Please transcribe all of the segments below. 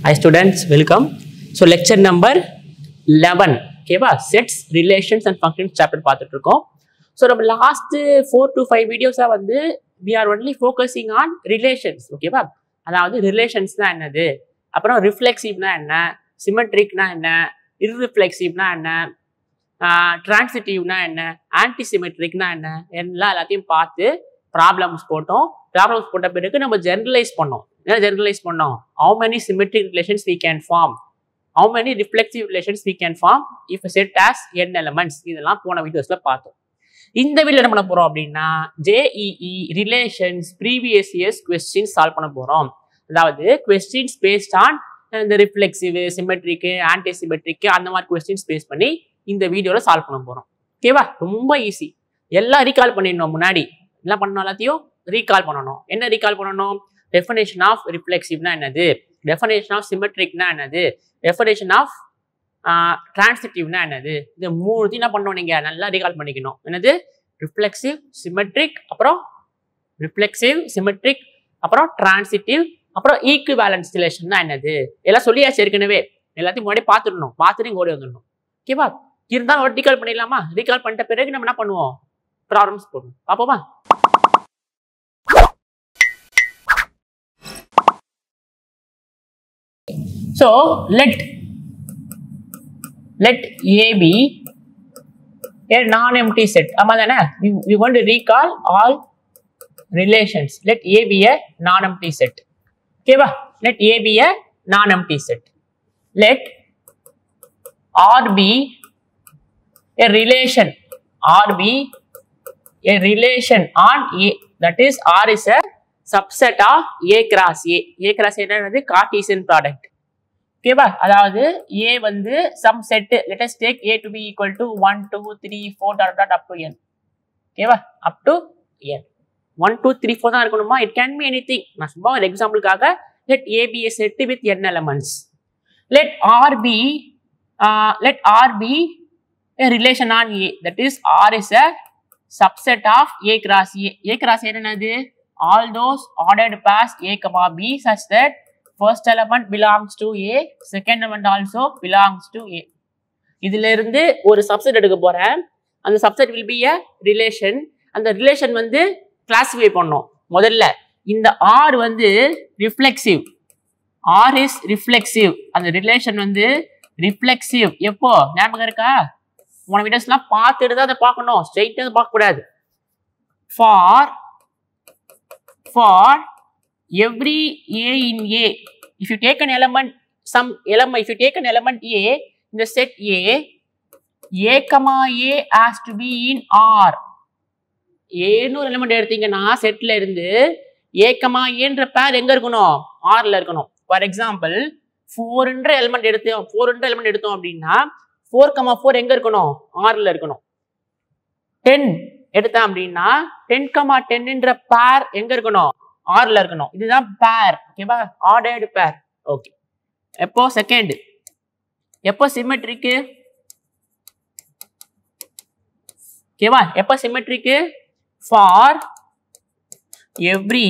Hi students, welcome. So lecture number 11. Okay, sets, relations and functions chapter பார்த்துட்டு இருக்கோம். So நம்ம last 4 to 5 videos வந்து we are only focusing on relations. Okay, அதாவது relationsனா என்னது, அப்புறம் reflexiveனா என்ன, symmetricனா என்ன, irreflexiveனா என்ன, transitive என்ன, antisymmetricனா என்ன, எல்லாத்தையும் பார்த்து ப்ராப்ளம்ஸ் போட்டோம். ப்ராப்ளம்ஸ் போட்ட பிறகு நம்ம ஜெனரலைஸ் பண்ணோம். என்ன ஜெனரலைஸ் பண்ணோம்? How many symmetric relations we can form, how many reflexive relations we can form if a set has n elements. இதெல்லாம் போன வீடியோஸ்ல பார்த்தோம். இந்த வீடியோ என்ன பண்ண போறோம் அப்படின்னா JEE relations previous years questions solve பண்ண போறோம். அதாவது கொஸ்டின்ஸ் பேஸ்ட் ஆன் இந்த ரிஃப்ளெக்சிவ், சிமெட்ரிக், ஆன்டி சிமெட்ரிக் அந்த மாதிரி கொஸ்டின்ஸ் பேஸ் பண்ணி இந்த வீடியோல சால்வ் பண்ண போறோம். ஓகேவா? ரொம்ப ஈஸி. எல்லாம் ரீகால் பண்ணிடணும். முன்னாடி என்ன பண்ணணும், எல்லாத்தையும் ரீகால் பண்ணணும். என்ன ரீகால் பண்ணணும்? டெஃபினேஷன் ஆஃப் ரிஃப்ளெக்சிவ்னா என்னது, டெஃபினேஷன் ஆஃப் சிமெட்ரிக்னா என்னது, டெஃபினேஷன் ஆஃப் டிரான்சிட்டிவ்னா என்னது, இது மூணுத்தையும் என்ன பண்ணணும், நீங்க நல்லா ரீகால் பண்ணிக்கணும். என்னது? ரிஃப்ளெக்சிவ், சிமெட்ரிக், அப்புறம் ரிஃப்ளெக்சிவ், சிமெட்ரிக், அப்புறம் டிரான்சிட்டிவ், அப்புறம் ஈக்குவேலன்ஸ் ரிலேஷன்னா என்னது, எல்லாம் சொல்லியாச்சு ஏற்கனவே. எல்லாத்தையும் முன்னாடி பார்த்துடணும், பார்த்துட்டு ஓடி வந்துடணும். ஓகேவா? இருந்தாலும் ஒரு ரீகால் பண்ணிடலாமா? ரீகால் பண்ணிட்ட பிறகு நம்ம என்ன பண்ணுவோம், ப்ராப்ளம்ஸ் போடணும். பார்ப்போமா? So let A be a non-empty set. We want to recall all relations. Let A be a non-empty set. Okay, let A be a non-empty set. Let R be a relation. R be a relation on A. That is, R is a subset of A cross A. A cross A is a Cartesian product. ஓகேவா? அதாவது A வந்து some set. Let us take A to be equal to 1 2 3 4 dot dot up to n. ஓகேவா? up to n. 1 2 3 4 தான் இருக்கணுமா? it can be anything. நான் சும்மா ஒரு எக்ஸாம்பிளுக்காக let A be a set with n elements. let R be a relation on A. That is, R is a subset of A cross A. A cross A என்னது? all those ordered pairs A comma B such that first element belongs to A, second element also belongs to A. இதுல இருந்து ஒரு subset எடுக்க போறேன். அந்த subset will be a relation. அந்த relation வந்து classify பண்ணோம். முதல்ல இந்த R வந்து ரிஃப்ளெக்சிவ். R is reflexive. அந்த ரிலேஷன் வந்து ரிஃப்ளெக்சிவ். எப்போ ஞாபகம் இருக்கா? உன வீடியோஸ்லாம் பார்த்துட்டு தான் அதை பார்க்கணும், ஸ்ட்ரெயிட்டா பார்க்க கூடாது. For every A in A, if you take an element, if you take an element A in the set A comma A has to be in R. A னு ஒரு எலிமெண்ட் எடுத்தீங்கன்னா செட்ல இருந்து A comma A ன்ற பேர் எங்க இருக்கணும்? R ல இருக்கணும். ஃபார் எக்ஸாம்பிள் 4 ன்ற எலிமெண்ட் எடுத்தோம் அப்படின்னா 4 4 எங்க இருக்கணும்? R ல இருக்கணும். 10 எடுத்தேன் அப்படின்னா 10 10 ன்ற பேர் எங்க இருக்கணும்? R ல இருக்கணும். இதுதான் பேர். ஓகேவா? ஆர்டர்டு பேர். ஓகே. எப்போ செகண்ட், எப்போ சிமெட்ரிக்? ஓகேவா? எப்போ symmetric? For every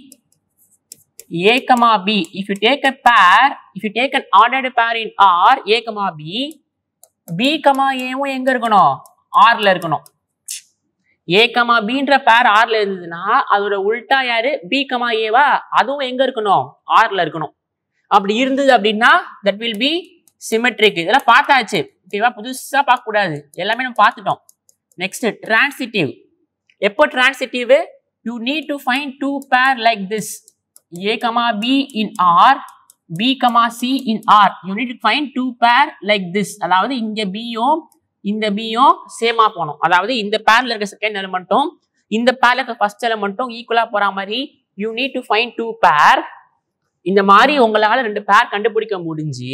A comma B, if you take a pair, if you take an ordered pair in R, A comma B, B comma A வும் எங்க இருக்கணும்? R ல இருக்கணும். A comma B ன்ற பேர் R ல இருந்ததுன்னா அதோட உல்டா யாரு? B comma A வா? அதுவும் எங்க இருக்கணும்? R ல இருக்கணும். அப்படி இருந்தது அப்படின்னா that will be symmetric. இதெல்லாம் பார்த்தாச்சு. ஓகேவா? புதுசா பார்க்க கூடாது, எல்லாமே நம்ம பார்த்துட்டோம். Next transitive. எப்போ transitive? you need to find two pair like this, A comma B in R, B comma C in R. you need to find two pair like this. அதாவது இங்க B-யும் இந்த B-யும் சேமா போகணும். அதாவது இந்த பேர்ல இருக்க செகண்ட் எலிமெண்ட்டும் இந்த பேர்ல இருக்க ஃபர்ஸ்ட் எலிமெண்ட்டும் ஈக்குவலா போற மாதிரி you need to find two pair. இந்த மாதிரி உங்களால ரெண்டு பேர் கண்டுபிடிக்க முடிஞ்சு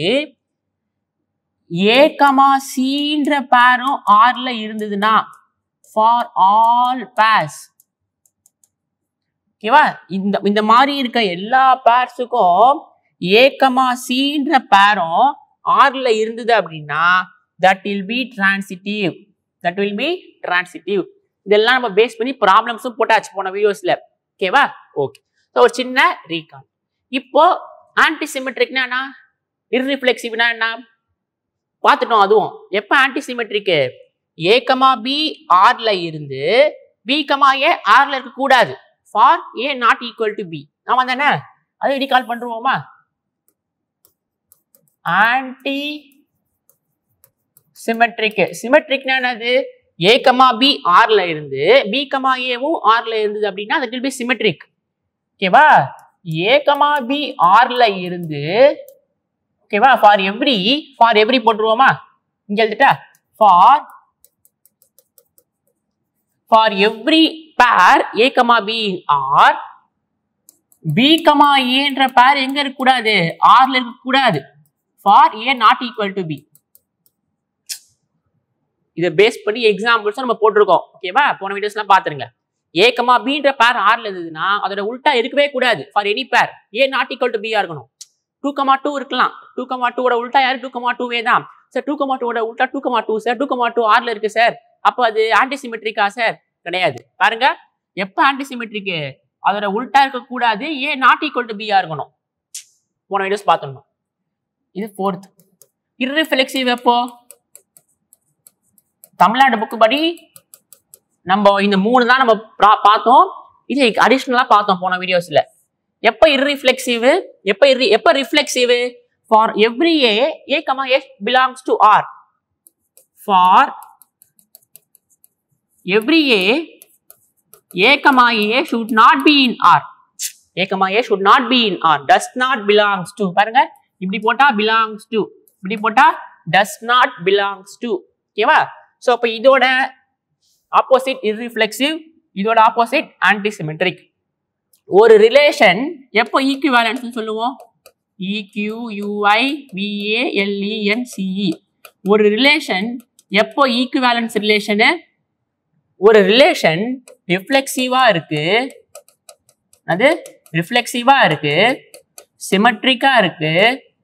A comma C ன்ற பேரும் R ல இருந்ததுன்னா for all pairs, ஓகேவா? இந்த மாதிரி இருக்க எல்லா பேர்ஸுக்கும் A comma C ன்ற பேரும் R ல இருந்தது அப்படின்னா that will be transitive. That will be transitive. இதெல்லாம் நம்ம பேஸ் பண்ணி ப்ராப்ளம்ஸும் போட்டாச்சு போன வீடியோஸ்ல. ஓகேவா? ஓகே. ஸோ ஒரு சின்ன ரீகால். இப்போ ஆன்டி சிமெட்ரிக்னா இர்ரிஃப்ளெக்சிவ்னா என்ன பார்த்துட்டோம். அதுவும் எப்ப ஆன்டிசிமெட்ரிக் a, b r ல இருந்து b, a r ல இருக்க கூடாது. for a not equal to b. ஆமா தானே? அதை ரீகால் பண்றோமா? ஆன்டி சிமெட்ரிக்னா என்னது? a, b r ல இருந்து b, a வும் r ல இருந்தது அப்படின்னா that will be symmetric. ஓகேவா? a, b r ல இருந்து ஓகேவா for every போட்டுருவோமா? இங்க எழுதிட்டா for every pair a, b r b, a என்ற pair எங்க இருக்க கூடாது? r ல இருக்க கூடாது. for a not equal to b. இத பேஸ் பண்ணி எக்ஸாம்பிள்ஸ் நம்ம போட்டுருக்கோம். ஓகேவா? போன வீடியோஸ்லாம் பாத்துருங்க. a, b என்ற pair r ல இருந்ததுன்னா அதோட உல்டா இருக்கவே கூடாது. for any pair a not equal to b இருக்கணும். 2, 2 இருக்கலாம். 2, 2 ஓட உல்டா யாரு? 2, 2 தான். சார் 2, 2 ஓட உல்டா 2, 2 சார். 2, 2 r ல இருக்கு சார். அப்ப அது ஆன்டிசிமெட்ரிக்கா சார்? கிடையாது. பாருங்க, எப்ப ஆன்டிசிமெட்ரிக் அதோட உல்டா இருக்க கூடாது, a not equal to b இருக்கணும். போன வீடியோஸ் பார்த்தோம். இது 4th. இர்ரிஃப்ளெக்சிவ் எப்போ? தமிழ்நாடு புக் படி நம்ம இந்த 3 தான் நம்ம பார்த்தோம். இது அடிஷனலா பார்த்தோம் போன வீடியோஸ்ல. எப்ப இர்ரிஃப்ளெக்சிவ்? எப்ப reflexive? for every a, s belongs to r. for every a, should not be in r. a, should not be in r. does not belongs to. பாருங்க, இப்படி போட்டா belongs to, இப்படி போட்டா does not belongs to. ஓகேவா? So அப்ப இதோட opposite இர்ரிஃப்ளெக்சிவ், இதோட opposite antisymmetric. ஒரு ரிலேஷன் எப்போ ஈக்விவாலன்ஸ் சொல்லுவோம்? EQUIVALENCE. ஒரு ரிலேஷன் எப்போ ஈக்விவாலன்ஸ் ரிலேஷன்? ஒரு ரிலேஷன் ரிஃப்ளெக்சிவா இருக்கு, அது ரிஃப்ளெக்சிவா இருக்கு, சிமெட்ரிக்கா இருக்கு,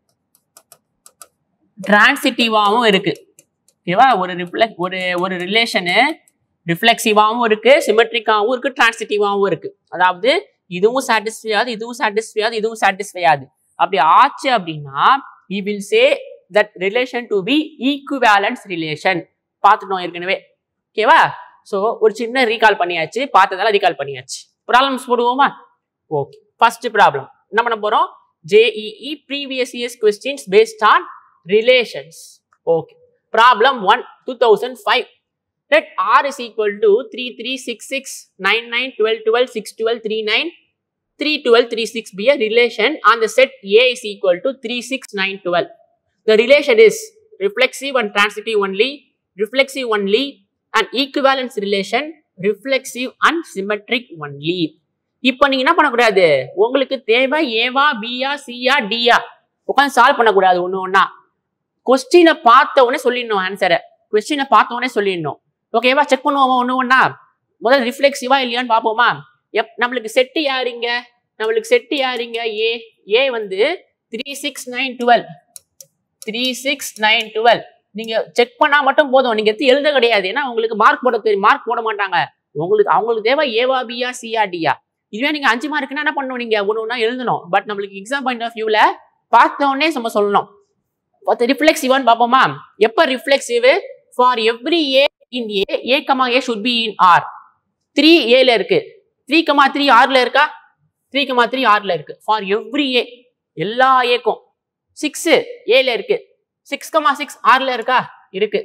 டிரான்சிட்டிவாவும் இருக்கு. ஓகேவா? ஒரு ரிலேஷனு ரிஃப்ளெக்சிவாவும் இருக்கு, சிமெட்ரிக்காவும் இருக்கு, டிரான்சிட்டிவாவும் இருக்கு. அதாவது இதுவும் சாட்டிஸ்ஃபை ஆகுது, இதுவும் சாட்டிஸ்ஃபை ஆகுது, இதுவும் சாட்டிஸ்ஃபை ஆகுது. அப்படி ஆச்சு அப்படின்னா we will say that relation to be equivalence relation. பார்த்துட்டோம் ஏற்கனவே. ஓகேவா? சோ ஒரு சின்ன ரீகால் பண்ணியாச்சு, பார்த்ததால ரீகால் பண்ணியாச்சு. ப்ராப்ளம்ஸ் போடுவோமா? ஓகே. ஃபர்ஸ்ட் ப்ராப்ளம் என்ன பண்ண போறோம்? JEE previous years questions based on relations. Okay. Problem 1 2005. Let R is equal to 3, 3, 6, 6, 9, 9, 12, 12, 6, 12, 3, 9, 3, 12, 3, 6 be a relation on the set A is equal to 3, 6, 9, 12. The relation is reflexive and transitive only, reflexive only, and equivalence relation, reflexive and symmetric only. இப்போ நீங்க என்ன பண்ணக்கூடாது? உங்களுக்கு தேவை ஏவா, பியா, சியா, டியா உட்காந்து solve பண்ணக்கூடாது. ஒண்ணா கொஸ்டினை பார்த்த உடனே சொல்லிடணும் ஆன்சரை. கொஸ்டினை பார்த்த உடனே சொல்லிடணும். ஓகேவா? செக் பண்ணுவோமா ஒண்ணா? முதல்ல ரிஃப்ளெக்சிவா இல்லையான்னு பார்ப்போமா? நம்மளுக்கு செட்டு யாருங்க? நம்மளுக்கு செட்டு யாருங்க? ஏ வந்து 3, 6, 9, 12. 3, 6, 9, 12. நீங்க செக் பண்ணா மட்டும் போதும். நீங்க எடுத்து எழுத கிடையாது. ஏன்னா உங்களுக்கு மார்க் போட தெரியும். மார்க் போட மாட்டாங்க. அவங்களுக்கு தேவை ஏவா, பியா, சியா, டியா. இதுவே நீங்க 5 மார்க்குன்னா என்ன பண்ணணும்? நீங்க ஒண்ணா எழுதணும். பட் நம்மளுக்கு எக்ஸாம் பாயிண்ட் ஆஃப் வியூல பார்த்த உடனே நம்ம சொல்லணும். ரிஃப்ளெக்சிவான்னு பார்ப்போமா? எப்ப reflexive? For every A in a, a, a should be in r. 3 a ல இருக்கு, 3, 3 r ல இருக்கா? 3, 3 r ல இருக்கு. ஃபார் எவ்ரி ஏ, எல்லா ஏக்கும். 6 a ல இருக்கு, 6, 6 r ல இருக்கா? இருக்கு.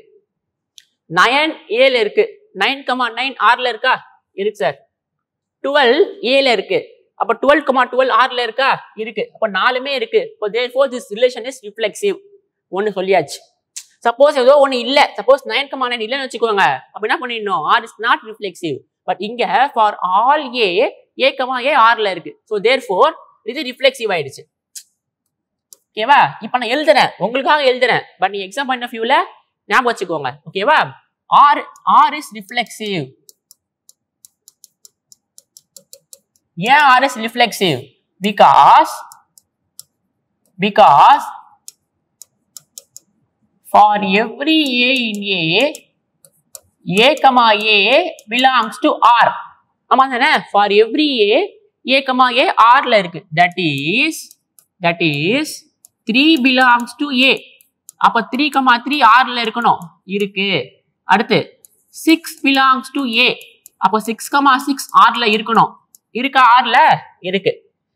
9 a ல இருக்கு, 9, 9 r ல இருக்கா? இருக்கு சார். 12 a ல இருக்கு, அப்ப 12, 12 r ல இருக்கா? இருக்கு. அப்ப 4மே இருக்கு. So therefore this relation is reflexive. ஒன்னு சொல்லியாச்சு. சப்போஸ் ஏதோ ஒன்னு இல்ல, சப்போஸ் 9, 9 இல்லன்னு வச்சுக்கோங்க, அப்ப என்ன பண்ணிடணும்? r is not reflexive. But இங்க for all a, r ல இருக்கு. So therefore இது ரிஃப்ளெக்சிவ் ஆயிடுச்சு. ஓகேவா? இப்ப நான் எழுதுறேன், உங்களுக்காக எழுதுறேன். பட் நீ எக்ஸாம் பாயிண்ட் ஆஃப் வியூல ஞாபகம் வச்சுக்கோங்க. ஓகேவா? r is reflexive. ஏன் r is reflexive? Because for every a in a, belongs to r. ஆமா தானே? for every a, r ல இருக்கு. that is 3 belongs to A. அப்ப 3,3 Rல இருக்கணும். இருக்கு. அடுத்து 6 belongs to A. அப்ப 6,6 Rல இருக்கணும். இருக்கா Rல? இருக்கு.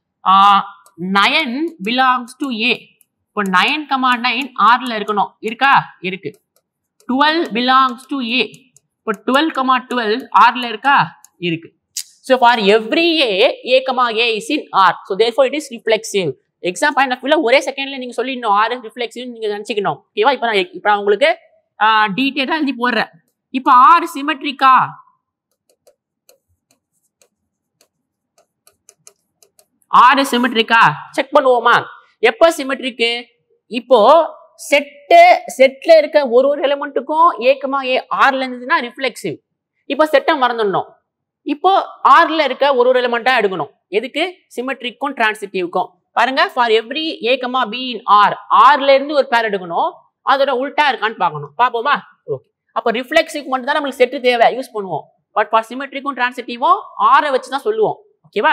9 belongs to A. இப்போ 9,9 Rல இருக்கணும். இருக்கா? இருக்கு. 12 belongs to A. இப்போ 12,12 Rல இருக்கா? இருக்கு. So for every A, A is in R. So therefore it is reflexive. Exam point of view ஒரே செகண்ட்ல நீங்க சொல்லிடணும் R is reflexive நீங்க நினைச்சுக்கணும். ஓகேவா? இப்போ நான் உங்களுக்கு டீடைலா எழுதி போடுறேன். இப்போ R சிமெட்ரிக்கா? R சிமெட்ரிக்கா? செக் பண்ணுவோமா? எப்ப சிமெட்ரிக்கு? இப்போ செட்ல இருக்க ஒரு எலிமெண்ட்டுக்கும் A, Rல இருந்ததுன்னா ரிஃப்ளெக்சிவ். இப்போ செட்டை மறந்துடணும். இப்போ Rல இருக்க ஒரு எலிமெண்டா எடுக்கணும். எதுக்கு? சிமெட்ரிக்கும் டிரான்சிட்டிவ்க்கும். பாருங்க, for every A, B in R, Rல இருந்து ஒரு பேர் எடுக்கணும். அதோட உல்டா இருக்கான்னு பார்க்கணும். பாப்போமா? ஓகே. அப்போ ரிஃப்ளெக்சிவ் மட்டும் தான் நம்மளுக்கு செட் தேவை, யூஸ் பண்ணுவோம். பட் ஃபார் சிமெட்ரிக்கும் டிரான்சிட்டிவும் R வச்சு தான் சொல்லுவோம். ஓகேவா?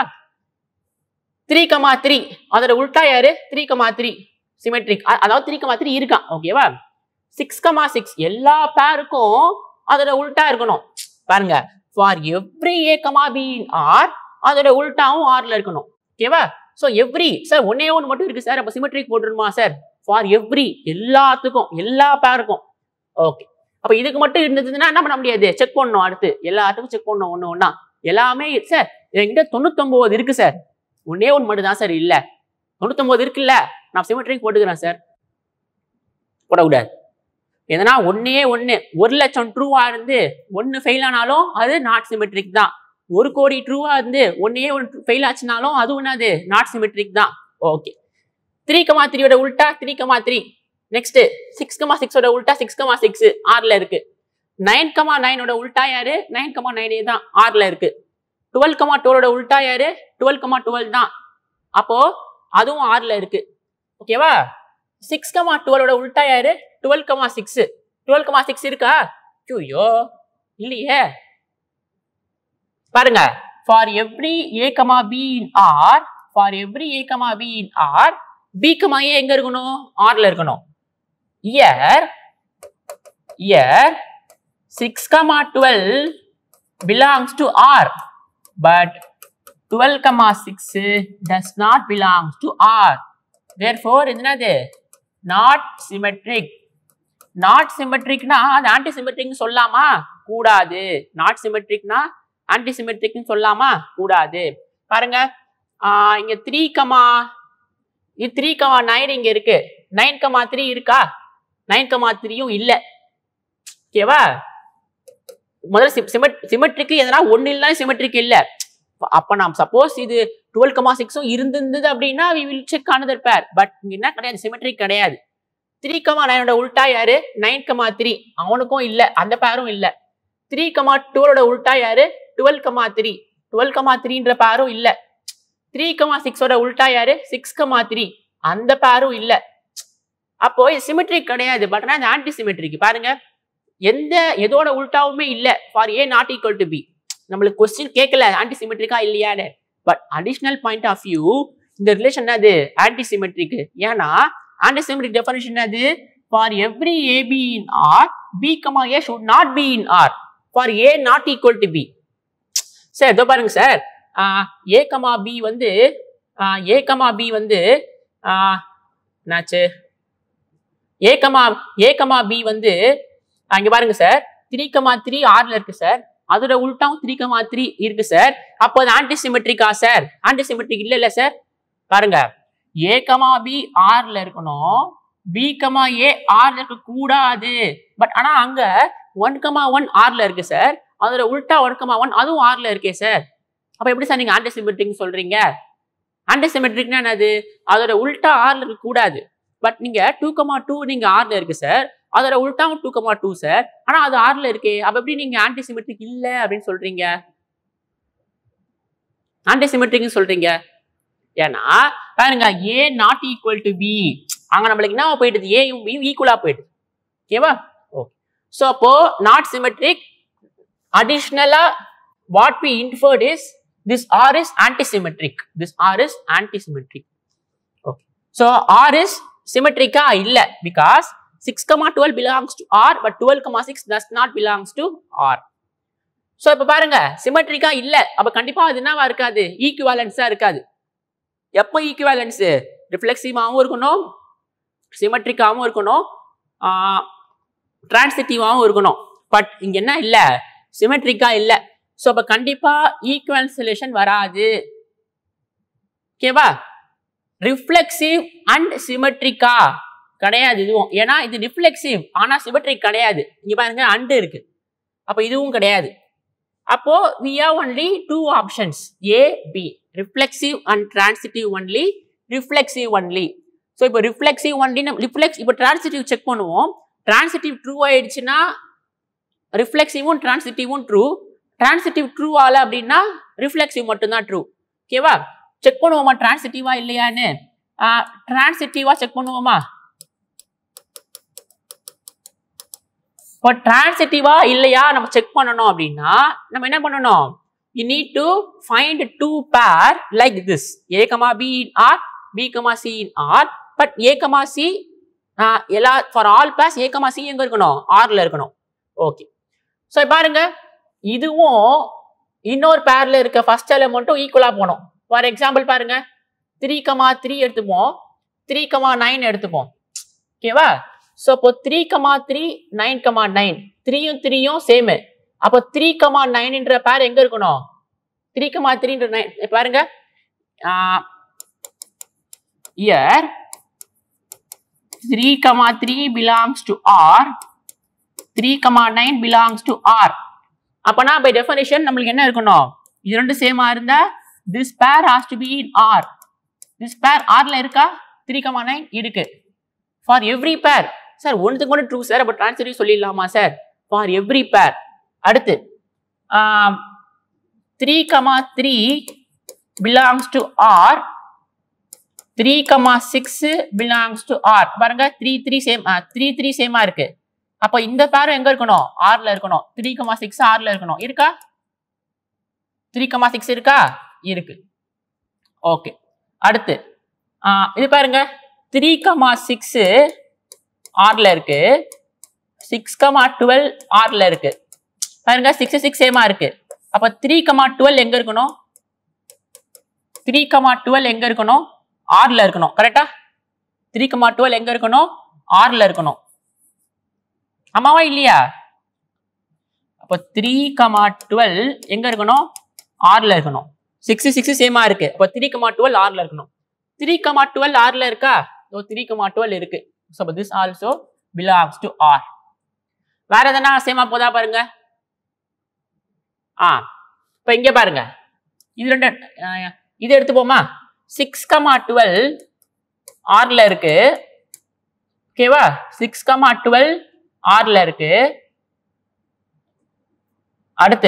3,3 அதோட உல்டா யாரு? 3,3 சிமெட்ரிக். அதாவது 3,3 இருக்கான். ஓகேவா? 6,6 எல்லா பேருக்கும் அதோட உல்டா இருக்கணும். பாருங்க, for every A, B in R, அதோட உல்டாவும் Rல இருக்கணும். ஓகேவா? சோ எவ்ரி சார் ஒன்னே ஒன்று மட்டும் இருக்கு சார், அப்ப சிமெட்ரிக் போட்டுருமா சார்? ஃபார் எவ்ரி எல்லாத்துக்கும், எல்லா பேருக்கும். ஓகே. அப்ப இதுக்கு மட்டும் இருந்ததுன்னா என்ன பண்ண முடியாது? செக் பண்ணணும். அடுத்து எல்லாத்துக்கும் செக் பண்ணணும் ஒண்ணு ஒண்ணா. எல்லாமே சார் என்கிட்ட 99 இருக்கு சார், ஒன்னே ஒன்று மட்டும் தான் சார் இல்ல. 99 இருக்குல்ல, நான் சிமெட்ரிக் போட்டுக்கிறேன் சார். போடக்கூடாது. எதனா ஒன்னே ஒண்ணு 1,00,000 ட்ரூவா இருந்து 1 ஃபெயில் ஆனாலும் அது நாட் சிமெட்ரிக் தான். 1 கோடி ட்ரூவா இருந்து ஒன்னே ஒன்று ஃபெயில் ஆச்சுனாலும் அது என்னது? நாட் சிமெட்ரிக் தான். ஓகே. 3,3 உல்டா 3,3. நெக்ஸ்ட் 6,6 உல்டா 6,6 Rல இருக்கு. 9,9 உல்டா யாரு? 9,9 தான் Rல இருக்கு. 12,12 உல்டா யாரு? 12,12 தான். அப்போ அதுவும் Rல இருக்கு. ஓகேவா? 6,12 உல்டா யாரு? 12,6. 12,6 இருக்கா? ஐயோ இல்லையே. பாருங்க, for every A, B in R, for every A, B in R, B, A எங்க இருக்கணும்? Rல இருக்கணும். Here 6,12 belongs to R, but 12,6 does not belong to R. Therefore என்னது? Not symmetric. Not symmetricனா அது ஆன்டி சிமெட்ரிக்னு சொல்லாமா? கூடாது. Not symmetricனா ஆன்டி சிமெட்ரிக்னு சொல்லாமா? கூடாது. பாருங்க, இங்க 3,9 இங்க இருக்கு. 9,3 இருக்கா? 9,3யும் இல்ல. ஓகேவா? முதல்ல சிமெட்ரிக்கு எதனா ஒன்னு இல்ல, சிமெட்ரிக் இல்ல. அப்ப நாம் சப்போஸ் இது 12,6 இருந்தது அப்படின்னா we will check another pair. But இங்க என்ன கிடையாது? சிமெட்ரிக் கிடையாது. 3,9 உல்டா யாரு? 9,3 அவனுக்கும் இல்ல, அந்த பேரும் இல்ல. 3,12 உல்டா யாரு? 12,3 12,3ன்ற பேரும் இல்ல. 3,6 உல்டா யாரு? 6,3 அந்த பேரும் இல்ல. அப்போ சிமெட்ரிக் கிடையாது. பட் ஆனா ஆன்டி சிமெட்ரிக். பாருங்க, எதோட உல்டாவுமே இல்ல. For A not equal to B. நம்மளுக்கு क्वेश्चन கேட்கல ஆன்டி சிமெட்ரிக்கா இல்லையான்னு. But additional point of view இந்த ரிலேஷன் அது ஆன்டி சிமெட்ரிக். ஏன்னா ஆன்டி சிமெட்ரிக் டெஃபினிஷன் அது for every AB in R, B, A should not be in R. For A not equal to B. Sir இதோ பாருங்க sir, A, B வந்து என்னாச்சு? A, B வந்து இங்க பாருங்க சார், 3,3 Rல இருக்கு சார். அதோட உல்டாவும் 3,3 இருக்கு சார். அப்போ அது ஆன்டி சிமெட்ரிக்கா சார்? ஆன்டி சிமெட்ரிக் இல்ல சார். பாருங்க, A, B Rல இருக்கணும், B, A Rல இருக்க கூடாது. பட் ஆனா அங்க 1,1 Rல இருக்கு சார். அதோட உல்டா 1,1 அதுவும் Rல இருக்கே சார். அப்ப எப்படி சார் நீங்க ஆன்டி சிமெட்ரிக் சொல்றீங்க? ஆன்டி சிமெட்ரிக்னா என்னது? அதோட உல்டா Rல இருக்க கூடாது. பட் நீங்க 2,2 நீங்க Rல இருக்கு சார். அதோட உல்டாவும் 2,2 சார். ஆனா அது Rல இருக்கே. அப்ப எப்படி நீங்க ஆன்டி சிமெட்ரிக் இல்ல அப்படின்னு சொல்றீங்க? ஆன்டி சிமெட்ரிக்னு சொல்றீங்க. ஏன்னா பாருங்க, A not equal to B. அங்க நம்மளுக்கு என்ன போயிடுது? ஏயும் பியும் ஈக்குவலா போயிடுது. ஓகேவா? ஓகே. சோ அப்போ நாட் சிமெட்ரிக். அடிஷனலா what we inferred is this R is anti-symmetric. This R is anti-symmetric. Okay. So R is சிமெட்ரிக்கா இல்ல because 6,12 belongs to R but 12,6 does not belongs to R. So இப்ப பாருங்க சிமெட்ரிக்கா இல்ல அப்ப கண்டிப்பா அது என்னவா இருக்காது ஈக்குவலன்ஸா இருக்காது. எப்போ ஈக்குவலன்ஸ் ரிஃப்ளெக்சிவாவும் இருக்கணும் சிமெட்ரிக்காவும் இருக்கணும் டிரான்சிட்டிவாவும் இருக்கணும். பட் இங்க என்ன இல்ல சிமெட்ரிக்கா இல்ல. சோ அப்ப கண்டிப்பா ஈக்குவலன்ஸ் ரிலேஷன் வராது. ஓகேவா? ரிஃப்ளெக்சிவ் அண்ட் சிமெட்ரிக்கா கிடையாது இதுவும். ஏன்னா இது ரிஃப்ளெக்சிவ் ஆனா சிமெட்ரிக் கிடையாது. இங்க பாருங்க அண்ட் இருக்கு. அப்ப இதுவும் கிடையாது. அப்போ we have only two options A B reflexive and transitive only reflexive only. so இப்போ reflexive only இப்போ transitive செக் பண்ணுவோம். transitive true ஆயிடுச்சுன்னா reflexiveவும் transitive-வும் true. transitive true ஆல அப்படின்னா reflexive மட்டும்தான் true. ஓகேவா? செக் பண்ணுவோமா transitive-ஆ இல்லையான்னு? transitive-ஆ செக் பண்ணுவோமா? இப்போ டிரான்சிட்டிவா இல்லையா நம்ம செக் பண்ணணும் அப்படின்னா நம்ம என்ன பண்ணணும்? you need to find two pair like this A, B in R, B, C in R. but A, C for all pairs A, C எங்க இருக்கணும்? Rல இருக்கணும். ஓகே. சோ பாருங்க இதுவும் இன்னொரு பேர்ல இருக்க ஃபர்ஸ்ட் எலிமெண்ட்டும் ஈக்குவலா போணும். ஃபார் எக்ஸாம்பிள் பாருங்க 3,3 எடுத்துப்போம் 3,9 எடுத்துப்போம். ஓகேவா? சோ அப்போ 3,3 9,9 3யும் 3யும் சேம். அப்போ 3,9ன்ற பேர் எங்க இருக்கணும்? 3,3ன்ற 9 பாருங்க here 3,3 belongs to R 3,9 belongs to R. அப்பனா by definition நம்மளுக்கு என்ன இருக்கணும்? இது ரெண்டு சேமா இருந்தா this pair has to be in R. this pair Rல இருக்கா? 3,9 இருக்கு. for every pair சார் ஒன்றுக்கு மட்டும் ட்ரூ சார் அப்ப டிரான்சிட்டிவ் சொல்லிடலாமா சார்? For every pair. அடுத்து 3,3 belongs to R 3,6 belongs to R. பாருங்க 3,3 சேம் 3,3 சேமா இருக்கு. அப்ப இந்த பேர் எங்க இருக்கணும்? Rல இருக்கணும். 3,6 Rல இருக்கணும். இருக்கா? 3,6 இருக்கா? இருக்கு. ஓகே. அடுத்து இது பாருங்க 3,6 Rல இருக்கு 6,12 Rல இருக்கு. பாருங்க 6 சேமா இருக்கு. அப்ப 3,12 எங்க இருக்கணும்? 3,12 எங்க இருக்கணும்? Rல இருக்கணும். கரெக்டா? 3,12 எங்க இருக்கணும்? Rல இருக்கணும். ஆமாவா இல்லையா? அப்ப 3,12 எங்க இருக்கணும்? Rல இருக்கணும். 6 சேமா இருக்கு. அப்ப 3,12 Rல இருக்கணும். 3,12 Rல இருக்கா? 3,12 இருக்கு. so this also belongs to R. வேற எதனா சேமா போதா பாருங்க. இப்ப இங்க பாருங்க இது ரெண்டு இது எடுத்துப்போமா? 6,12 Rல இருக்கு. ஓகேவா? 6,12 Rல இருக்கு. அடுத்து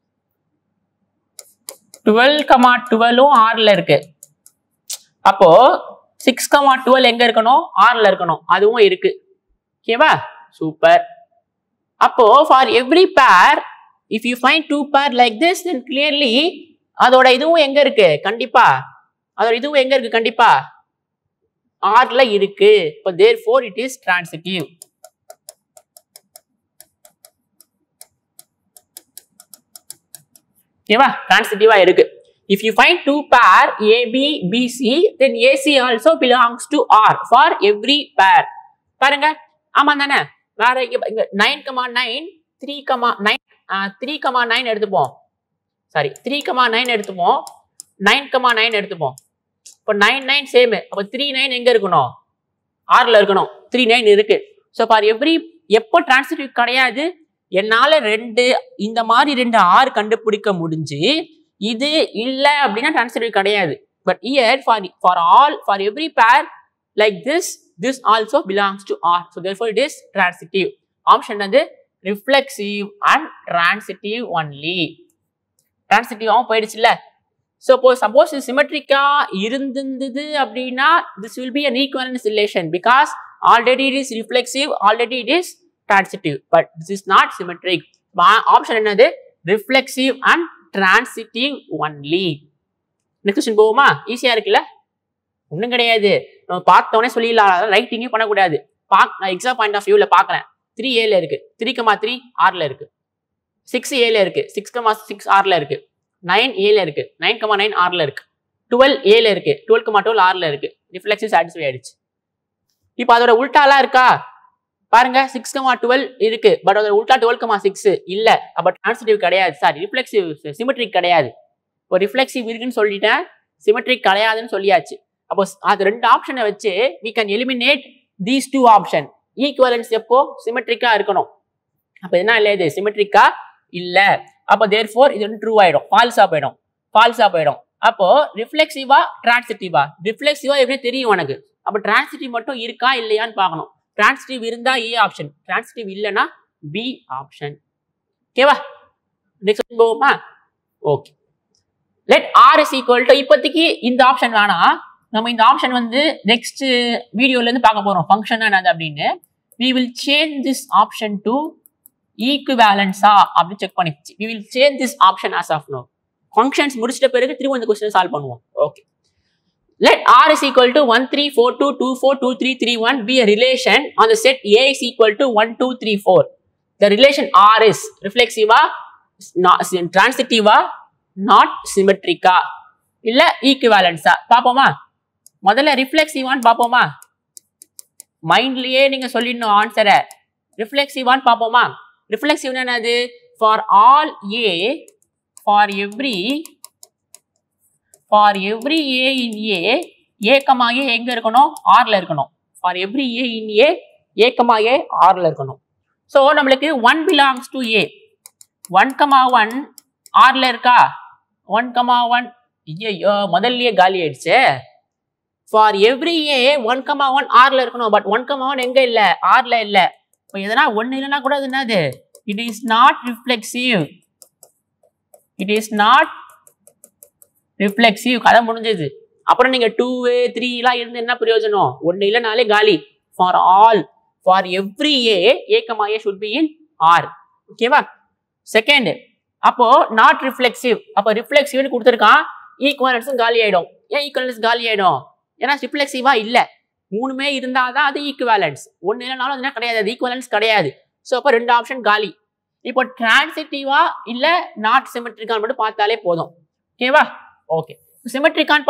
12,12ம் Rல இருக்கு. அப்போ 6,12 எங்க இருக்கணும்? Rல இருக்கணும். அதுவும் இருக்கு. ஓகேவா? சூப்பர். அப்போ for every pair if you find two pair like this then clearly அதோட இதுவும் எங்க இருக்கு? கண்டிப்பா அதோட இதுவும் எங்க இருக்கு? கண்டிப்பா Rல இருக்கு. இப்போ therefore it is transitive. ஓகேவா? டிரான்சிட்டிவா இருக்கு. if you find two pair AB BC then AC also belongs to R for every pair. பாருங்க ஆமா தானே? வேற 9,9 3,9 எடுத்துப்போம். சாரி 3,9 எடுத்துப்போம் 9,9 எடுத்துப்போம். இப்போ 9,9 சேம். அப்போ 3,9 எங்க இருக்கணும்? Rல இருக்கணும். 3,9 இருக்கு. ஸோ ஃபார் எவ்ரி எப்போ டிரான்சிட்டிவ் கிடையாது என்னால இந்த மாதிரி 2 R கண்டுபிடிக்க முடிஞ்சு இது இல்ல அப்படின்னா டிரான்சிட்டிவ் கிடையாது. But here for every pair like this also belongs to R. so therefore it is transitive. Option வந்து reflexive and transitive only. transitive ஆவும் போயிடுச்சுல்ல. so suppose symmetric-ஆ இருந்தது அப்படின்னா this will be an equivalence relation because already it is reflexive, already it is transitive, but this is not symmetric. Option என்னது? reflexive and transitive only. next question போவோமா? ஈஸியா இருக்குல்ல? ஒன்றும் கிடையாது. நம்ம பார்த்தோன்னே சொல்லிடலாம். ரைட்டிங்கே பண்ணக்கூடாது. நான் எக்ஸாம் பாயிண்ட் ஆஃப் வியூவில் பார்க்குறேன். 3A இருக்கு, 3,3 Rல இருக்கு, 6A இருக்கு, 6,6 Rல இருக்கு, 9A இருக்கு, 9,9 Rல இருக்கு, 12A இருக்கு, 12,12 Rல இருக்கு. ரிஃப்ளெக்ஸிவ் சாட்டிஸ்ஃபை ஆயிடுச்சு. இப்போ அதோட உல்டாலாம் இருக்கா பாருங்க. 6,12 இருக்கு, பட் அதோட உல்டா 12,6 இல்ல. அப்ப டிரான்சிட்டிவ் கிடையாது, சாரி ரிஃப்ளெக்சிவ் சிமெட்ரிக் கிடையாது. இப்போ ரிஃப்ளெக்சிவ் இருக்குன்னு சொல்லிட்டேன், சிமெட்ரிக் கிடையாதுன்னு சொல்லியாச்சு. அப்போ அது ரெண்டு ஆப்ஷனை வச்சு we can eliminate these two option. Equivalence எப்போ சிமெட்ரிக்கா இருக்கணும். அப்ப என்ன இல்ல, இது சிமெட்ரிக்கா இல்ல. அப்ப therefore இது ட்ரூ ஆயிடும், ஃபால்ஸா போயிடும். அப்போ ரிஃப்ளெக்சிவா டிரான்சிட்டிவா? ரிஃப்ளெக்சிவா எப்படி தெரியும் உனக்கு? அப்ப டிரான்சிட்டிவ் மட்டும் இருக்கா இல்லையான்னு பார்க்கணும். டிரான்சிட்டிவ் இருந்தா ஏ ஆப்ஷன், டிரான்சிட்டிவ் இல்லைன்னா பி ஆப்ஷன். ஓகேவா? நெக்ஸ்ட் போவோமா? Okay. Let R is equal to, இப்போதைக்கு இந்த ஆப்ஷன் வேணாம், நம்ம இந்த ஆப்ஷன் வந்து நெக்ஸ்ட் வீடியோல இருந்து பார்க்க போறோம் ஃபங்க்ஷன் என்னது அப்படின்னு. we will change this option to ஈக்குவேலன்ஸா அப்படி செக் பண்ணிச்சு. we will change this option as of now. Functions முடிச்சிட்ட பிறகு திரும்ப இந்த क्वेश्चन சால்வ் பண்ணுவோம். Okay. let r is equal to 1 3 4 2 2 4 2 3 3 1 be a relation on the set A is equal to 1 2 3 4. the relation R is reflexiva, transitiva, not symmetrica, இல்ல ஈக்குவேலன்ஸா பாப்போமா? முதல்ல ரிஃப்ளெக்சிவான்னு பாப்போமா? மைண்ட்லயே நீங்க சொல்லிடணும் ஆன்சரை. ரிஃப்ளெக்சிவான்னு பாப்போமா? ரிஃப்ளெக்சிவ் என்னது? For all A, for every A in A, A, A எங்க இருக்கணும்? R ல இருக்கணும். for every A in A, A, A R ல இருக்கணும். சோ நம்மளுக்கு 1 belongs to A, 1,1 R ல இருக்கா? 1,1 ஐயோ முதல்லயே காலி ஆயிடுச்சு. for every A 1,1 R ல இருக்கணும், பட் 1,1 எங்க இல்ல? R ல இல்ல. இப்போ எதனா ஒண்ணு இல்லனா கூட அது என்னது? it is not reflexive. it is not reflexive. கதை முடிஞ்சது. அப்புறம் நீங்க 2 3 எல்லாம் இருந்து என்ன பிரயோஜனம்? ஒண்ணு இல்லனாலே காலி. for all, for every A, A, A should be in R. ஓகேவா? செகண்ட், அப்போ not reflexive. அப்போ ரிஃப்ளெக்சிவ்னு கொடுத்திருக்கான், ஈக்குவலன்ஸும் காலி ஆயிடும். ஏன் ஈக்குவலன்ஸ் காலி ஆயிடும்? ஏன்னா ரிஃப்ளெக்சிவா இல்ல. மூணுமே இருந்தாதான் அது ஈக்குவலன்ஸ். ஒன்னு இல்லனாலும் அது என்ன கிடையாது, அது ஈக்குவலன்ஸ் கிடையாது. சோ அப்ப ரெண்டு ஆப்ஷன் காலி. இப்போ டிரான்சிட்டிவா இல்ல நாட் சிமெட்ரிக்கான்னு மட்டும் பார்த்தாலே போதும். ஓகேவா? ஓகே. சிமெட்ரிக்கான்னு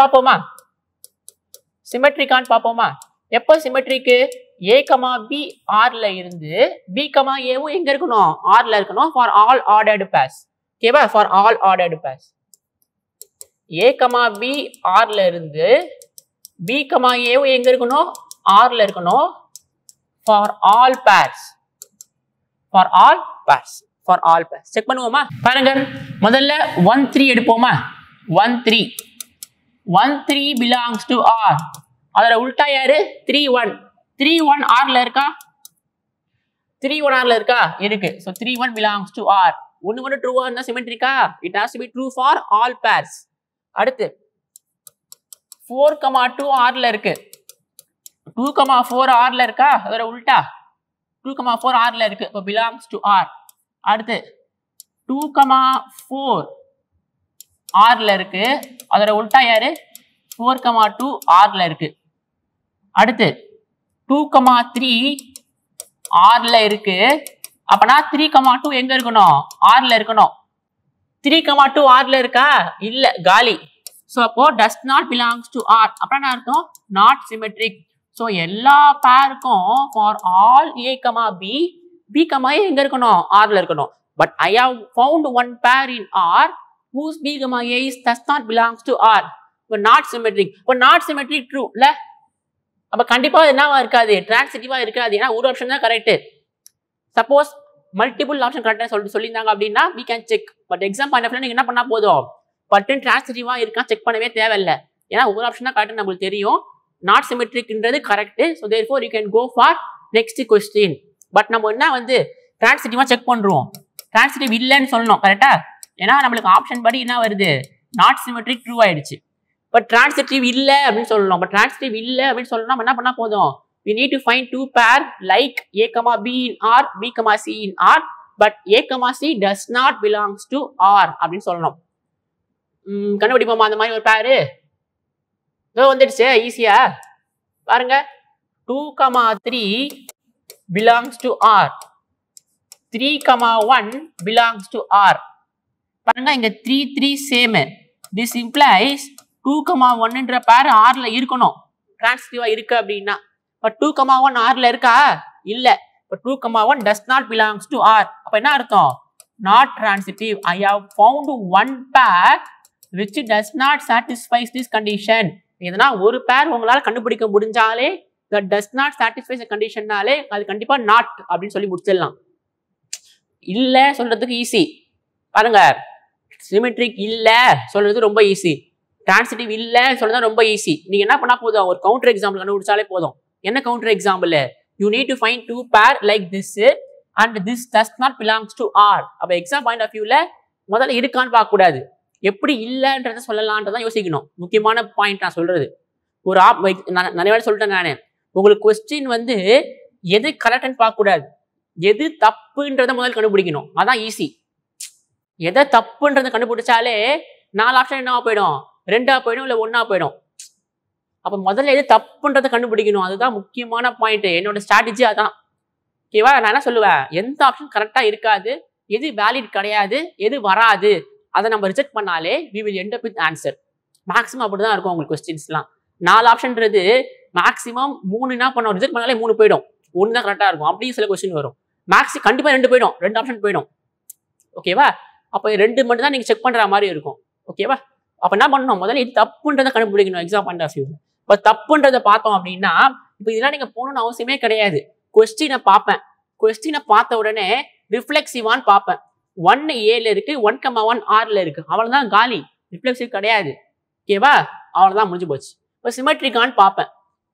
பாப்போமா? எப்போ சிமெட்ரிக்கு? A, B R ல இருந்து B, A வும் எங்க இருக்கணும்? R ல இருக்கணும். for all ordered pairs. ஓகேவா? for all ordered pairs. A, B R ல இருந்து B, A வும் எங்க இருக்கணும்? R ல இருக்கணும். for all pairs. செக் பண்ணுவோமா? பாருங்க, முதல்ல 1 3 எடுப்போமா? 1 3 belongs to R. அதோட உல்டா யாரு? 3 1. 3 1 R ல இருக்கா? 3 1 R ல இருக்கா? இருக்கு. so 3 1 belongs to R. ஒன்னு மட்டும் ட்ரூவா இருந்தா சிமெட்ரிக்கா? it has to be true for all pairs. அடுத்து 4,2 R ல இருக்கு. 2,4 R ல இருக்கா? அதோட உல்டா 2,4 R ல இருக்கு. so belongs to R. அடுத்து 2,4 R ல இருக்கு. அதோட உல்டா யாரு? 4,2 R ல இருக்கு. அடுத்து 2,3 R ல இருக்கு. அப்பனா 3,2 எங்க இருக்கணும்? R ல இருக்கணும். 3,2 R ல இருக்கா? இல்ல, காலி. சோ அப்போ does not belongs to R. அப்ப என்ன அர்த்தம்? not symmetric. சோ எல்லா பேருக்கும் for all A, B, B, A எங்க இருக்கணும்? R ல இருக்கணும். but I have found one pair in R whose B, A is does not belongs to R. but not symmetric. but not symmetric true இல்ல? அப்ப கண்டிப்பா என்னவா இருக்காது? டிரான்சிட்டிவா இருக்காது. ஏன்னா ஒரு ஆப்ஷன் தான் கரெக்ட். சப்போஸ் மல்டிபிள் ஆப்ஷன் கரெக்டா சொல்லியிருந்தாங்க அப்படின்னா we can check. But exam point of வியூல நீங்க என்ன பண்ணா போதும், பட்டன் டிரான்சிட்டிவா இருக்கா செக் பண்ணவே தேவையில்லை. ஏன்னா ஒரு ஆப்ஷன் தான் கரெக்ட் நம்மளுக்கு தெரியும். நாட் சிமெட்ரிக்ன்றது correct. So therefore you can go for next question. But நம்ம என்ன வந்து டிரான்சிட்டிவா செக் பண்றோம், டிரான்சிட்டிவ் இல்லைன்னு சொல்லணும் கரெக்டா? ஏன்னா நம்மளுக்கு ஆப்ஷன் படி என்ன வருது? நாட் சிமெட்ரிக் ட்ரூ ஆயிடுச்சு. பட் டிரான்சிட்டிவ் இல்ல அப்படின்னு சொல்லணும். பட் டிரான்சிட்டிவ் இல்ல அப்படின்னு சொல்லணும் என்ன பண்ணா போதும்? we need to find two pair like A, B in R, B, C in R, but A, C does not belongs to R அப்படின்னு சொல்லணும். கண்டுபிடிப்போமா அந்த மாதிரி ஒரு பேரு? இதோ வந்துடுச்சு ஈஸியா பாருங்க 2, 3 belongs to R. 3, 1 belongs to R. பாருங்க இங்க 3, 3 சேம். This implies 2, 1 என்ற பேர் Rல இருக்கணும். டிரான்சிட்டிவா இருக்கு அப்படின்னா. பட் 2, 1 Rல இருக்கா? இல்ல. But 2, 1 does not belongs to R. அப்ப என்ன அர்த்தம்? Not transitive. I have found one pair which does not satisfy this condition. எதனா ஒரு பேர் உங்களால கண்டுபிடிக்க முடிஞ்சாலே that does not satisfy the conditionனாலே அது கண்டிப்பா not அப்படின்னு சொல்லி முடிச்சிடலாம். இல்ல சொல்றதுக்கு ஈஸி. பாருங்க சிமெட்ரிக் இல்ல சொல்றது ரொம்ப ஈஸி. டிரான்சிட்டிவ் இல்ல சொல்றது ரொம்ப ஈஸி. நீங்க என்ன பண்ணா போதும் ஒரு கவுண்டர் எக்ஸாம்பிள் கண்டுபிடிச்சாலே போதும். என்ன counter example? You need to find two pair like this and this does not belongs to R. அப்ப எக்ஸாம் பாயிண்ட் ஆஃப் வியூல முதல்ல இருக்கான்னு பார்க்க கூடாது. எப்படி இல்லன்றத சொல்லலான்றதான் யோசிக்கணும். முக்கியமான பாயிண்ட் நான் சொல்றது. ஒரு நிறைய வேலை சொல்லிட்டேன் நானு. உங்களுக்கு கொஸ்டின் வந்து எது கரெக்ட்னு பார்க்க கூடாது. எது தப்புன்றத முதல்ல கண்டுபிடிக்கணும். அதான் ஈஸி. எதை தப்புன்றத கண்டுபிடிச்சாலே 4 ஆப்ஷன் என்னவா போயிடும்? 2ஆ போயிடும் இல்ல 1ஆ போயிடும். அப்ப முதல்ல எது தப்புன்றதை கண்டுபிடிக்கணும். அதுதான் முக்கியமான பாயிண்ட். என்னோட ஸ்ட்ராட்டஜி அதான். ஓகேவா? நான் என்ன சொல்லுவேன், எந்த ஆப்ஷன் கரெக்டா இருக்காது, எது வேலிட் கிடையாது, எது வராது, அதை நம்ம ரிஜெக்ட் பண்ணாலே we will end up with answer. Maximum அப்படிதான் இருக்கும் உங்களுக்கு கொஸ்டின்ஸ்லாம். 4 ஆப்ஷன்ன்றது மேக்ஸிமம் 3 என்ன பண்ணோம், ரிஜெக்ட் பண்ணாலே 3 போயிடும். 1 தான் கரெக்டா இருக்கும். அப்படியே சில கொஸ்டின் வரும். மேக்ஸி கண்டிப்பா 2 போயிடும், 2 ஆப்ஷன் போயிடும். ஓகேவா? அப்போ 2 மட்டும் தான் நீங்க செக் பண்ற மாதிரி இருக்கும். ஓகேவா? அப்ப என்ன பண்ணணும், முதல்ல இது தப்புன்றதை கண்டுபிடிக்கணும் எக்ஸாம் பாயிண்ட் ஆஃப் வியூ. இப்போ தப்புன்றதை பார்த்தோம் அப்படின்னா இப்போ இதெல்லாம் நீங்க போகணும்னு அவசியமே கிடையாது. கொஸ்டினை பார்ப்பேன். கொஸ்டினை பார்த்த உடனே ரிஃப்ளெக்சிவான்னு பார்ப்பேன். 1 ஏல இருக்கு, 1, 1 ஆர்ல இருக்கு. அவ்வளவுதான் காலி. ரிஃப்ளெக்சிவ் கிடையாது. ஓகேவா? அவ்வளவுதான் முடிஞ்சு போச்சு. இப்போ சிமெட்ரிக்கான்னு பார்ப்பேன்.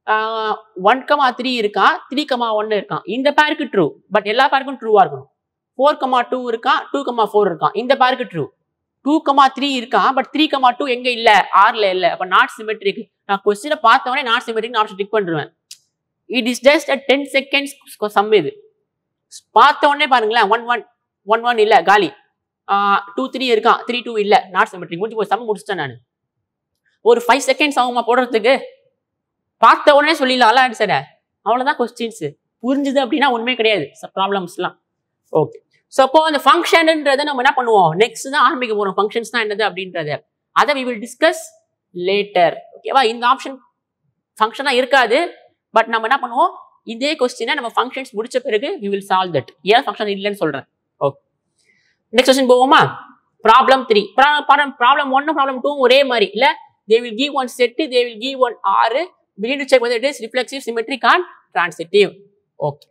1, 3 இருக்கான், 3, 1 இருக்கான். இந்த பேருக்கு ட்ரூ. பட் எல்லா பேருக்கும் ட்ரூவா இருக்கணும். 4, 2 இருக்கான், 2, 4 இருக்கான். இந்த பேருக்கு ட்ரூ. 2, 3 இருக்கான். பட் 3, 2 எங்க இல்ல? ஆர்ல இல்ல. அப்ப நாட் சிமெட்ரிக். நான் கொஸ்டினை பார்த்தவொடனே நாட் சிமெட்ரிக் ஆப்ஷன் டிக் பண்ணிடுவேன். It is just a 10 seconds sum. இது பார்த்த உடனே பாருங்களேன், 1, 1 இல்ல, காலி. 2, 3 இருக்கான், 3, 2 இல்ல, நாட் சிமெட்ரிக். முடிஞ்சு போய் சம் முடிச்சிட்டேன் நான். ஒரு 5 seconds ஆகுமா போடுறதுக்கு? பார்த்த உடனே சொல்லிடலாம் ஆன்சரை. அவ்வளவுதான் கொஸ்டின்ஸ். புரிஞ்சுது அப்படின்னா உண்மையே கிடையாது ப்ராப்ளம்ஸ்லாம். ஓகே. ஸோ அப்போ அந்த ஃபங்க்ஷன்ன்றதை நம்ம என்ன பண்ணுவோம், நெக்ஸ்ட் தான் ஆரம்பிக்க போறோம். ஃபங்க்ஷன்ஸ் தான் என்னது அப்படின்றது அதை we will discuss later. ஓகேவா? இந்த ஆப்ஷன் ஃபங்க்ஷனா இருக்காது. பட் நம்ம என்ன பண்ணுவோம், இதே கொஸ்டினை நம்ம ஃபங்க்ஷன்ஸ் முடிச்ச பிறகு we will solve that. ஏன் ஃபங்க்ஷன் இல்லைன்னு சொல்றேன். ஓகே, நெக்ஸ்ட் கொஸ்டின் போவோமா? ப்ராப்ளம் 3. ப்ராப்ளம் 1 ப்ராப்ளம் 2 ஒரே மாதிரி இல்ல. they will give one set, they will give one R. we need to check whether it is reflexive, symmetric and transitive. Okay,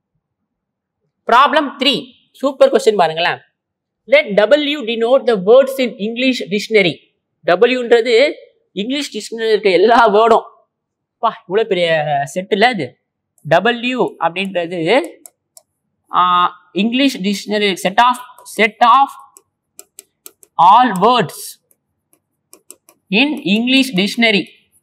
problem 3 super question பாருங்களேன். let W denote the words in English dictionary. Wன்றது English dictionary இருக்க எல்லா வேர்டும். பா, இவ்வளவு பெரிய set இல்ல இது. W அப்படின்றது English dictionary set of all words in English dictionary.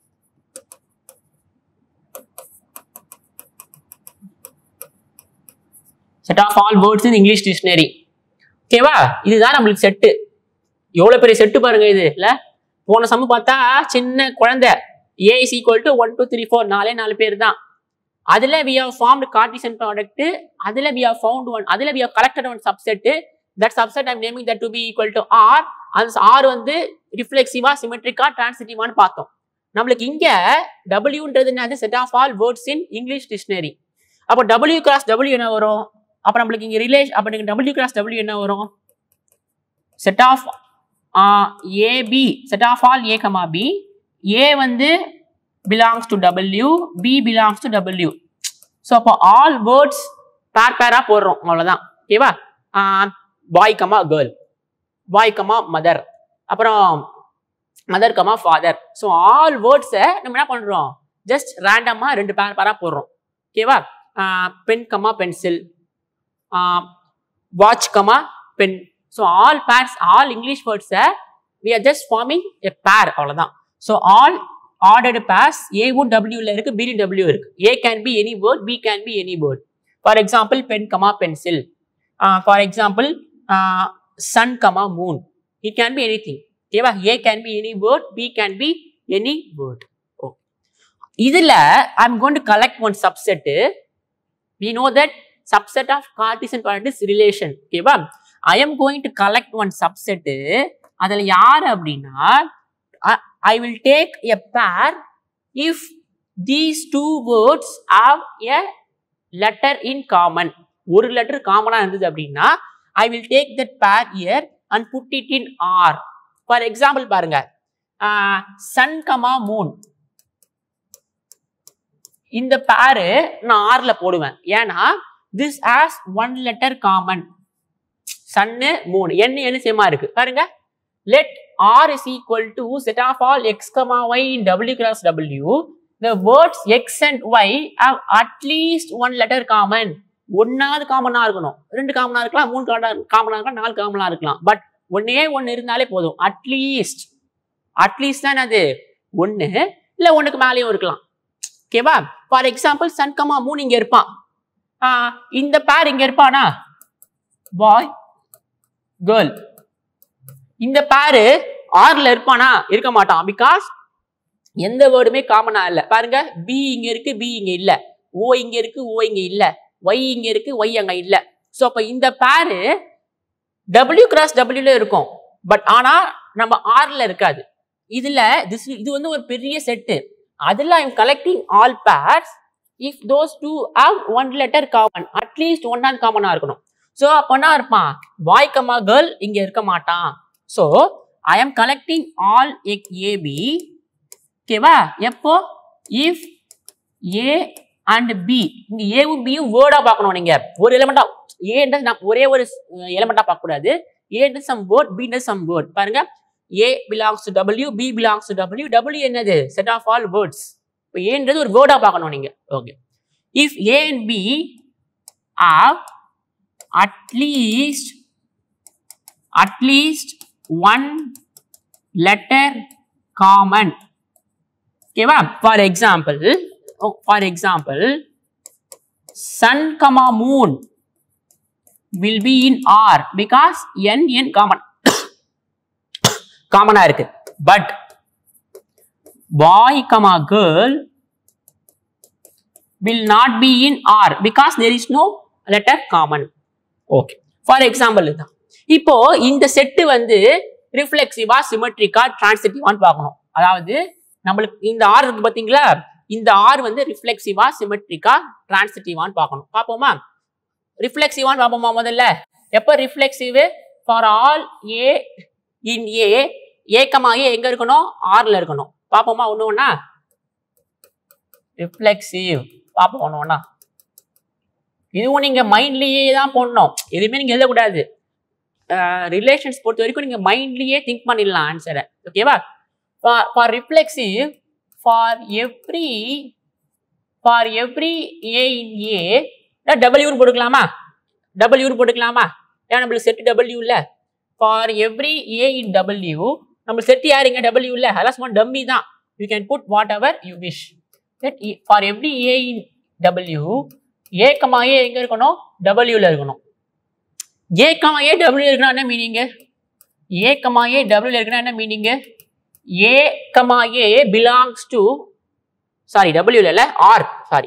Set of all words in English dictionary. ஓகேவா? இதுதான் நம்மளுக்கு செட்டு. எவ்வளவு பெரிய செட்டு பாருங்க இது இல்ல. போன சம பார்த்தா சின்ன குழந்தை A is equal to 1, 2, 3, 4 4 பேர் தான். அதுல we have formed Cartesian product. அதுல we have found one. அதுல we have collected one subset. That subset I am naming that to be equal to R. அந்த R வந்து ரிஃப்ளெக்சிவா, சிமெட்ரிக்கா, டிரான்சிட்டிவான்னு பார்த்தோம். நம்மளுக்கு இங்க Wன்றது என்னது? Set of all words in English dictionary. அப்போ W கிராஸ் W என்ன வரும்? அப்ப நம்மளுக்கு இங்க ரிலேஷன், அப்ப நீங்க W கிராஸ் W என்ன வரும்? Set of AB, set of ஆல் A, B. A வந்து belongs to W, B belongs to W. So அப்போ ஆல் வேர்ட்ஸ் பேரா போடுறோம், அவ்வளோதான். ஓகேவா? Boy comma girl, boy comma mother, அப்புறம் mother comma father. So all வேர்ட்ஸை நம்ம என்ன பண்ணுறோம், ஜஸ்ட் ரேண்டமாக 2 பேரா போடுறோம். ஓகேவா? Pen comma pencil, watch comma pen. So all pairs, all English வேர்ட்ஸை we are just forming a pair, அவ்வளோதான். ஸோ ஆல் ordered pairs A would W ல இருக்கு, B W இருக்கு. A can be any word, B can be any word. For example, pen, pencil. For example, sun, moon. It can be anything. Okay, A can be any word, B can be any word. இதுல I'm going to collect one subset. We know that subset of Cartesian product is relation. ஓகேவா? I am going to collect one subset. அதுல யார் அப்படின்னா I will take a pair if these two words have a letter in common. ஒரு letter காமனா இருந்தது அப்படின்னா I will take that pair here and put it in R. For example பாருங்க, sun, moon. இந்த பேரு நான் R ல போடுவேன். ஏன்னா this has one letter common. sun, moon. n சேமா இருக்கு. பாருங்க. Let R is equal to set of all x, y in W cross W. The words x and y have at least one letter common. ஒன்னாவது காமனா இருக்கணும், ரெண்டு காமனா இருக்கலாம், மூணு காமனா இருக்கலாம், நாலு காமனா இருக்கலாம். பட் ஒன்னு இருந்தாலே போதும். அட்லீஸ்ட் தான் அது ஒன்னு இல்ல ஒண்ணுக்கு மேலேயும் இருக்கலாம். ஓகேவா? ஃபார் எக்ஸாம்பிள் சன், மூன் இங்க இருப்பான். இந்த பேர் இங்க இருப்பானா பாய் கேர்ள். இந்த பேரு ஆர்ல இருப்பானா? இருக்க மாட்டான். பிகாஸ் எந்த வேர்டுமே காமனா இல்ல. பாருங்க, பி இங்க இருக்கு, பி இங்க இல்ல. ஓ இங்க இருக்கு, ஓ இங்க இல்ல. ஒய் இங்க இருக்கு, ஒய் அங்க இல்ல. சோ அப்ப இந்த பேரு W cross W ல இருக்கும். பட் ஆனா நம்ம ஆர்ல இருக்காது. இதுல இது வந்து ஒரு பெரிய செட்டு. அதுல I am collecting all pairs if those two have one letter common. At least ஒன்னாவது காமனா இருக்கணும். சோ அப்பனா இருப்பான் பாய் கமா கேர்ள் இங்க இருக்க மாட்டான். So I am collecting all AB. ஓகேவா? எப்போ if A and B, இங்க ஏவும் பியும் வேர்டா பார்க்கணும். நீங்க ஒரு எலிமெண்டா ஏன்றது ஒரே ஒரு எலிமெண்டா பார்க்க கூடாது. ஏன்றது சம் வேர்ட், பின்றது சம் வேர்ட். பாருங்க, A belongs to W, B belongs to W. W என்னது? Set of all words. இப்போ ஏன்றது ஒரு வேர்டா பார்க்கணும் நீங்க. Okay. If A and B have at least one letter common. ஓகேவா? For example, sun, moon will be in R because n காமனா இருக்கு. But boy, girl will not be in R because there is no letter common. Okay. For example இதுதான். இப்போ இந்த set வந்து ரிஃப்ளெக்சிவா, சிமெட்ரிக்கா, டிரான்சிட்டிவான்னு பார்க்கணும். அதாவது நம்மளுக்கு இந்த ஆர் இருக்கு பாத்தீங்களா, இந்த ஆர் வந்து ரிஃப்ளெக்சிவா, சிமெட்ரிக்கா, டிரான்சிட்டிவான்னு பார்க்கணும். பார்ப்போமா? ரிஃப்ளெக்சிவான்னு பார்ப்போமா முதல்ல? எப்ப reflexive? For all A in A, ஏக்கமா ஏ எங்க இருக்கணும்? ஆர்ல இருக்கணும். பார்ப்போமா ஒண்ணு ஒண்ணா? ரிஃப்ளெக்சிவ் பார்ப்போம் ஒண்ணு ஒண்ணா. இதுவும் நீங்க மைண்ட்லயே தான் போடணும், எதுவுமே நீங்க எழுதக்கூடாது. ரிலேஷன்ஸ் பொறுத்த வரைக்கும் நீங்க மைண்ட்லயே திங்க் பண்ணிடலாம் ஆன்சரை. ஓகேவா? For reflexive, for every A in A டபிள்யூன்னு போட்டுக்கலாமா? டபிள்யூன்னு போட்டுக்கலாமா? ஏன்னா நம்மளுக்கு செட் டபிள்யூ இல்ல. For every A in W, நம்ம செட் யாருங்க? டபிள்யூ இல்ல, அதெல்லாம் சும்மா டம்மி தான். You can put whatever you wish. For every A in W, A comma ஏ எங்க இருக்கணும்? டபிள்யூல இருக்கணும். ஏ கமா ஏ டபிள்யூ இருக்குன்னா என்ன மீனிங்? ஏ கமா ஏ டபிள்யூல இருக்குன்னா என்ன meaning? A comma A belongs to, sorry டபிள்யூல இல்ல, R. Sorry,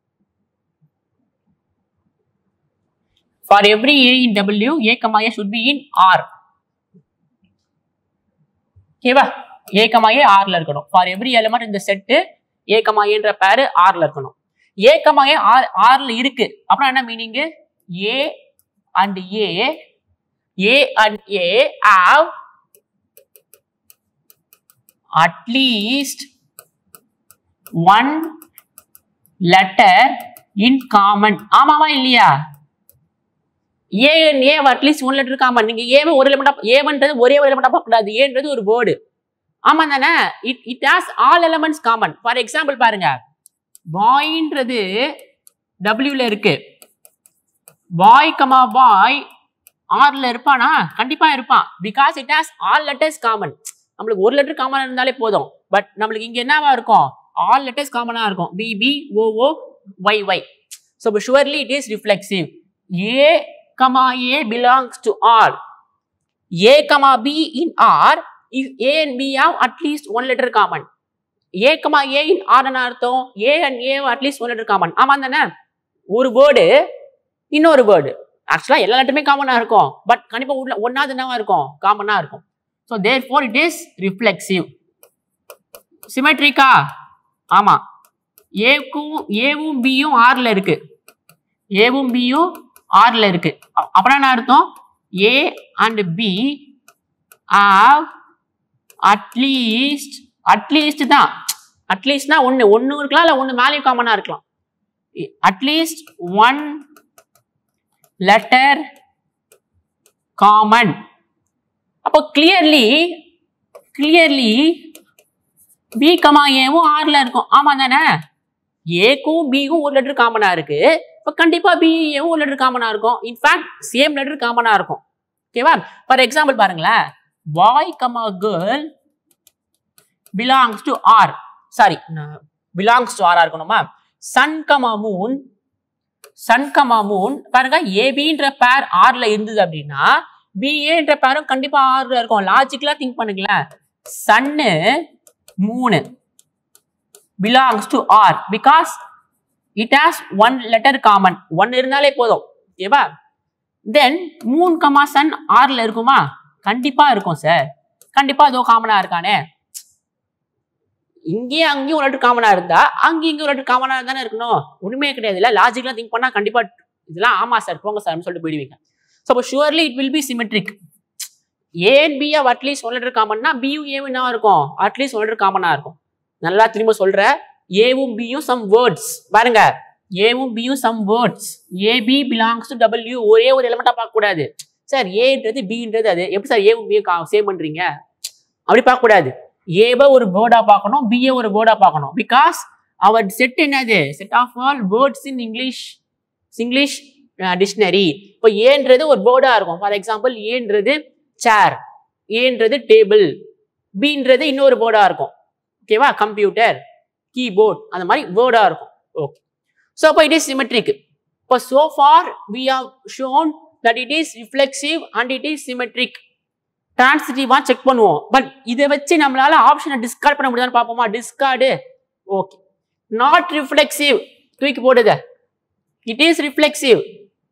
for every a in W, a comma a should be in R. ஓகேவா? a comma a R ல இருக்கணும். For every element in the set, a comma a என்ற பேர் R ல இருக்கணும். a comma a R ல இருக்கு. அப்புறம் என்ன meaning? A and A have at least one letter in common. ஆமாவா இல்லையா? A at least one letter common. நீங்க ஏவே ஒரு எலிமெண்டா, ஏவன்றது ஒரே ஒரு எலிமெண்டா பார்க்க கூடாது. ஏன்றது ஒரு வேர்டு. ஆமா தானே? It has all elements common. For example பாருங்க, பாய்ன்றது டபிள்யூல இருக்கு. பாய் கமா பாய் ஆர்ல இருப்பானா? கண்டிப்பா இருப்பான். Because it has all letters common. நம்மளுக்கு ஒரு லெட்டர் காமனா இருந்தாலே போதும். பட் நம்மளுக்கு இங்க என்னவா இருக்கும்? ஆல் லெட்டர்ஸ் காமனா இருக்கும். BB, OO, YY. So surely it is reflexive. A comma A belongs to R. A comma B in R if A and B have at least one letter common. A, A in R என்ன அர்த்தம்? A and A at least one letter common. ஆமா தானே? ஒரு word இன்னொரு word ஆக்சுவலா எல்லா லெட்டருமே காமனா இருக்கும். பட் கண்டிப்பா உள்ள ஒன்னாவது என்னவா இருக்கும்? காமனா இருக்கும். So therefore it is reflexive. சிமெட்ரிக்கா? ஆமா. ஏவும் பியும் ஆர்ல இருக்கு. ஏவும் பியும் ஆர்ல இருக்கு. அப்பனா என்ன அர்த்தம்? A and B have at least தான். அட்லீஸ்ட்னா ஒன்னு இருக்கலாம் இல்ல ஒன்னு மேலே காமனா இருக்கலாம். At least one letter common. அப்போ கிளியர்லி B, ஏவும் ஆர்ல இருக்கும். ஆமா தானே? ஏக்கும் பிக்கும் ஒரு லெட்டர் காமனா இருக்கு. இப்போ கண்டிப்பா பி ஏவும் ஒரு லெட்டர் காமனா இருக்கும். இன்ஃபேக்ட் சேம் லெட்டர் காமனா இருக்கும். ஓகேவா? ஃபார் எக்ஸாம்பிள் பாருங்களேன். Boy girl belongs to R. Sorry, belongs to R இருக்கணுமா? சன் மூன் பாருங்க, ஏபின்ற பேர் ஆர்ல இருந்தது அப்படின்னா பிஏன்ற பேரும் கண்டிப்பா ஆர்ல இருக்கும். லாஜிக்கலா திங்க் பண்ணுங்களேன். சன்னு மூணு belongs to R because it has one letter common. One இருந்தாலே போதும். ஓகேவா? தென் மூன் சன் ஆர்ல இருக்குமா? கண்டிப்பா இருக்கும் சார். கண்டிப்பா அதோ காமனா இருக்கானே. இங்கேயும் அங்கேயும் ஒரு லெட்டர் காமனா இருந்தா அங்கேயும் ஒரு லெட்டர் காமனா தானே இருக்கணும். ஒண்ணுமே கிடையாது. இல்ல லாஜிக்கலா திங்க் பண்ணா கண்டிப்பா இதெல்லாம் ஆமா சார் போங்க சார் சொல்லிட்டு போயிடுவீங்க. So surely it will be symmetric. A and B have at least one letter common னா B யும் A வும் என்ன இருக்கும்? at least one letter common இருக்கும். நல்லா திரும்ப சொல்றேன். A வும் B யும் some words. பாருங்க. A வும் B யும் some words. AB belongs to W. ஒரே ஒரு எலிமெண்டா பார்க்க கூடாது. சார் ஏன்றது Bன்றது அது. எப்படி சார் A வும் B சேம் பண்றீங்க? அப்படி பார்க்க கூடாது. ஏவை ஒரு வேர்டா பார்க்கணும், பிஏ ஒரு வேர்டா பார்க்கணும். பிகாஸ் அவர் செட் என்னது? Set of all words in English dictionary. இப்போ ஏன்றது ஒரு வேர்டா இருக்கும். ஃபார் எக்ஸாம்பிள் ஏன்றது சேர், ஏன்றது டேபிள், பின்றது இன்னொரு வேர்டா இருக்கும். ஓகேவா? கம்ப்யூட்டர், கீபோர்ட், அந்த மாதிரி வேர்டா இருக்கும். ஓகே. ஸோ அப்போ இட் இஸ் சிமெட்ரிக். இப்போ so far we have shown that it is reflexive and it is symmetric. டிரான்சிட்டிவா செக் பண்ணுவோம். பட் இதை வச்சு நம்மளால ஆப்ஷனை டிஸ்கார்ட் பண்ண முடியுதான்னு பார்ப்போமா? டிஸ்கார்டு. ஓகே. நாட் ரிஃப்ளெக்சிவ் தூக்கி போடுது. It is reflexive.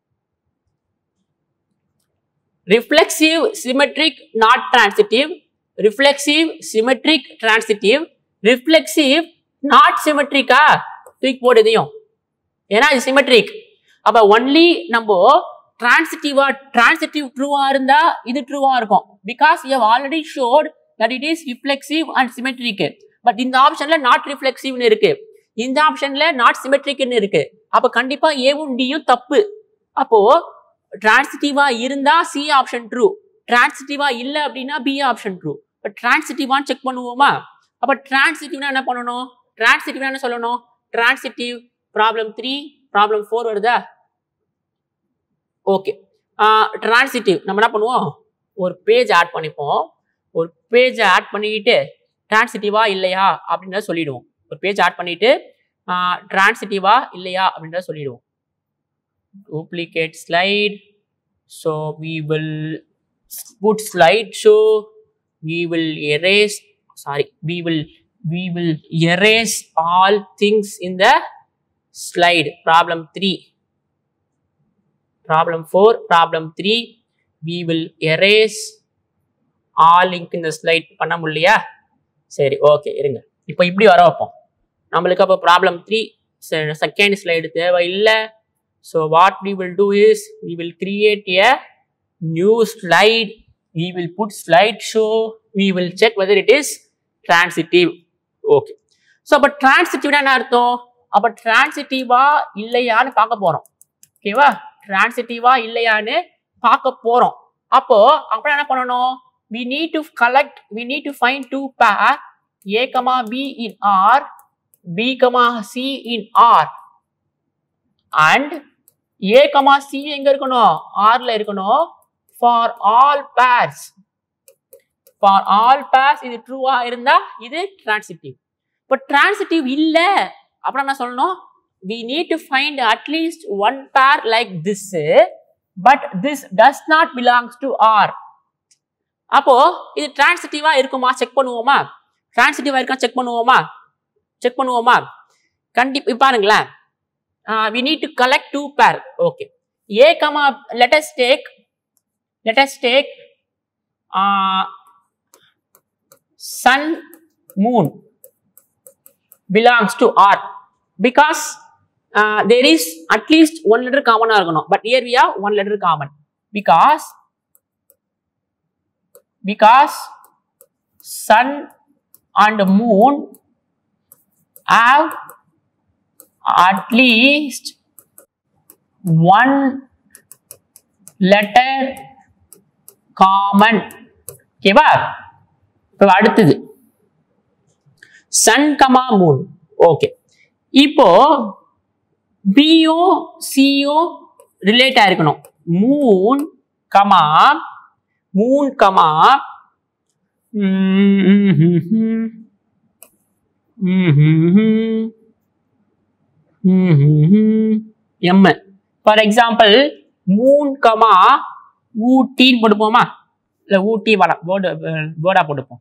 Reflexive symmetric not transitive. Reflexive symmetric transitive. Reflexive not சிமெட்ரிக்கா? தூக்கி போடுதையும். ஏன்னா இது சிமெட்ரிக். அப்ப ஒன்லி நம்ம டிரான்சிட்டிவ் ட்ரூவா இருந்தா இது ட்ரூவா இருக்கும். Because you have already showed that it is reflexive and symmetric. But இந்த ஆப்ஷன்ல நாட் ரிஃப்ளெக்சிவ்னு இருக்கு, இந்த ஆப்ஷன்ல நாட் சிமெட்ரிக்னு இருக்கு. அப்ப கண்டிப்பா ஏவும் டியும் தப்பு. அப்போ டிரான்சிட்டிவா இருந்தா சி ஆப்ஷன் ட்ரூ, டிரான்சிட்டிவா இல்ல அப்படின்னா பி ஆப்ஷன் ட்ரூ. பட் டிரான்சிட்டிவான்னு செக் பண்ணுவோமா? அப்ப டிரான்சிட்டிவ்னா என்ன பண்ணணும்? டிரான்சிட்டிவ்னா என்ன சொல்லணும்? டிரான்சிட்டிவ் ப்ராப்ளம் 3 ப்ராப்ளம் 4 வருதா? ஓகே. டிரான்சிட்டிவ் நம்ம என்ன பண்ணுவோம்? ஒரு பேஜ் ஆட் பண்ணிப்போம். ஒரு பேஜ் ஆட் பண்ணிட்டு டிரான்சிட்டிவா இல்லையா அப்படின்றத சொல்லிடுவோம். ஒரு பேஜ் ஆட் பண்ணிட்டு டிரான்சிட்டிவா இல்லையா அப்படின்றத சொல்லிடுவோம். Duplicate slide. So we will put slide show. we will erase all things in the slide. Problem 3. Problem 4, problem 3, we will erase all link in the slide. பண்ண முடியலையா? சரி, ஓகே இருங்க. இப்போ இப்படி வர வைப்போம். நம்மளுக்கு அப்போ ப்ராப்ளம் 3 செகண்ட் ஸ்லைடு தேவையில்லை. So what we will do is we will create a new slide. we will put slide show. we will check whether it is transitive. Okay. So அப்போ டிரான்சிட்டிவ்னா என்ன அர்த்தம்? அப்போ டிரான்சிட்டிவா இல்லையான்னு பார்க்க போறோம். ஓகேவா? டிரான்சிட்டிவா இல்லையான்னு பார்க்க போறோம். அப்போ அப்புறம் என்ன பண்ணணும்? we need to find two pair A, B in R, B, C in R, and A, C எங்க இருக்கணும்? Rல இருக்கணும். for all pairs இது ட்ரூவா இருந்தா இது டிரான்சிட்டிவ். பட் டிரான்சிட்டிவ் இல்ல அப்புறம் என்ன சொல்லணும்? we need to find at least one pair like this, but this does not belongs to R. அப்போ இது டிரான்சிட்டிவா இருக்குமா செக் பண்ணுவோமா? டிரான்சிட்டிவா இருக்கா செக் பண்ணுவோமா? செக் பண்ணுவோமா? கண்டிப்பா பாருங்களேன். We need to collect 2 pair. Okay. A comma, let us take sun, moon belongs to R because there is at least one letter common argano, but here we have one letter common because sun and moon have at least one letter common. ஓகேவா? இப்போ அடுத்தது sun comma moon. Okay, இப்போ பியோ சியோ relate ஆயிருக்கணும். Moon comma M. For example moon comma ஊட்டின்னு போட்டுப்போமா? இல்ல ஊட்டி வேர்டா போட்டுப்போம்.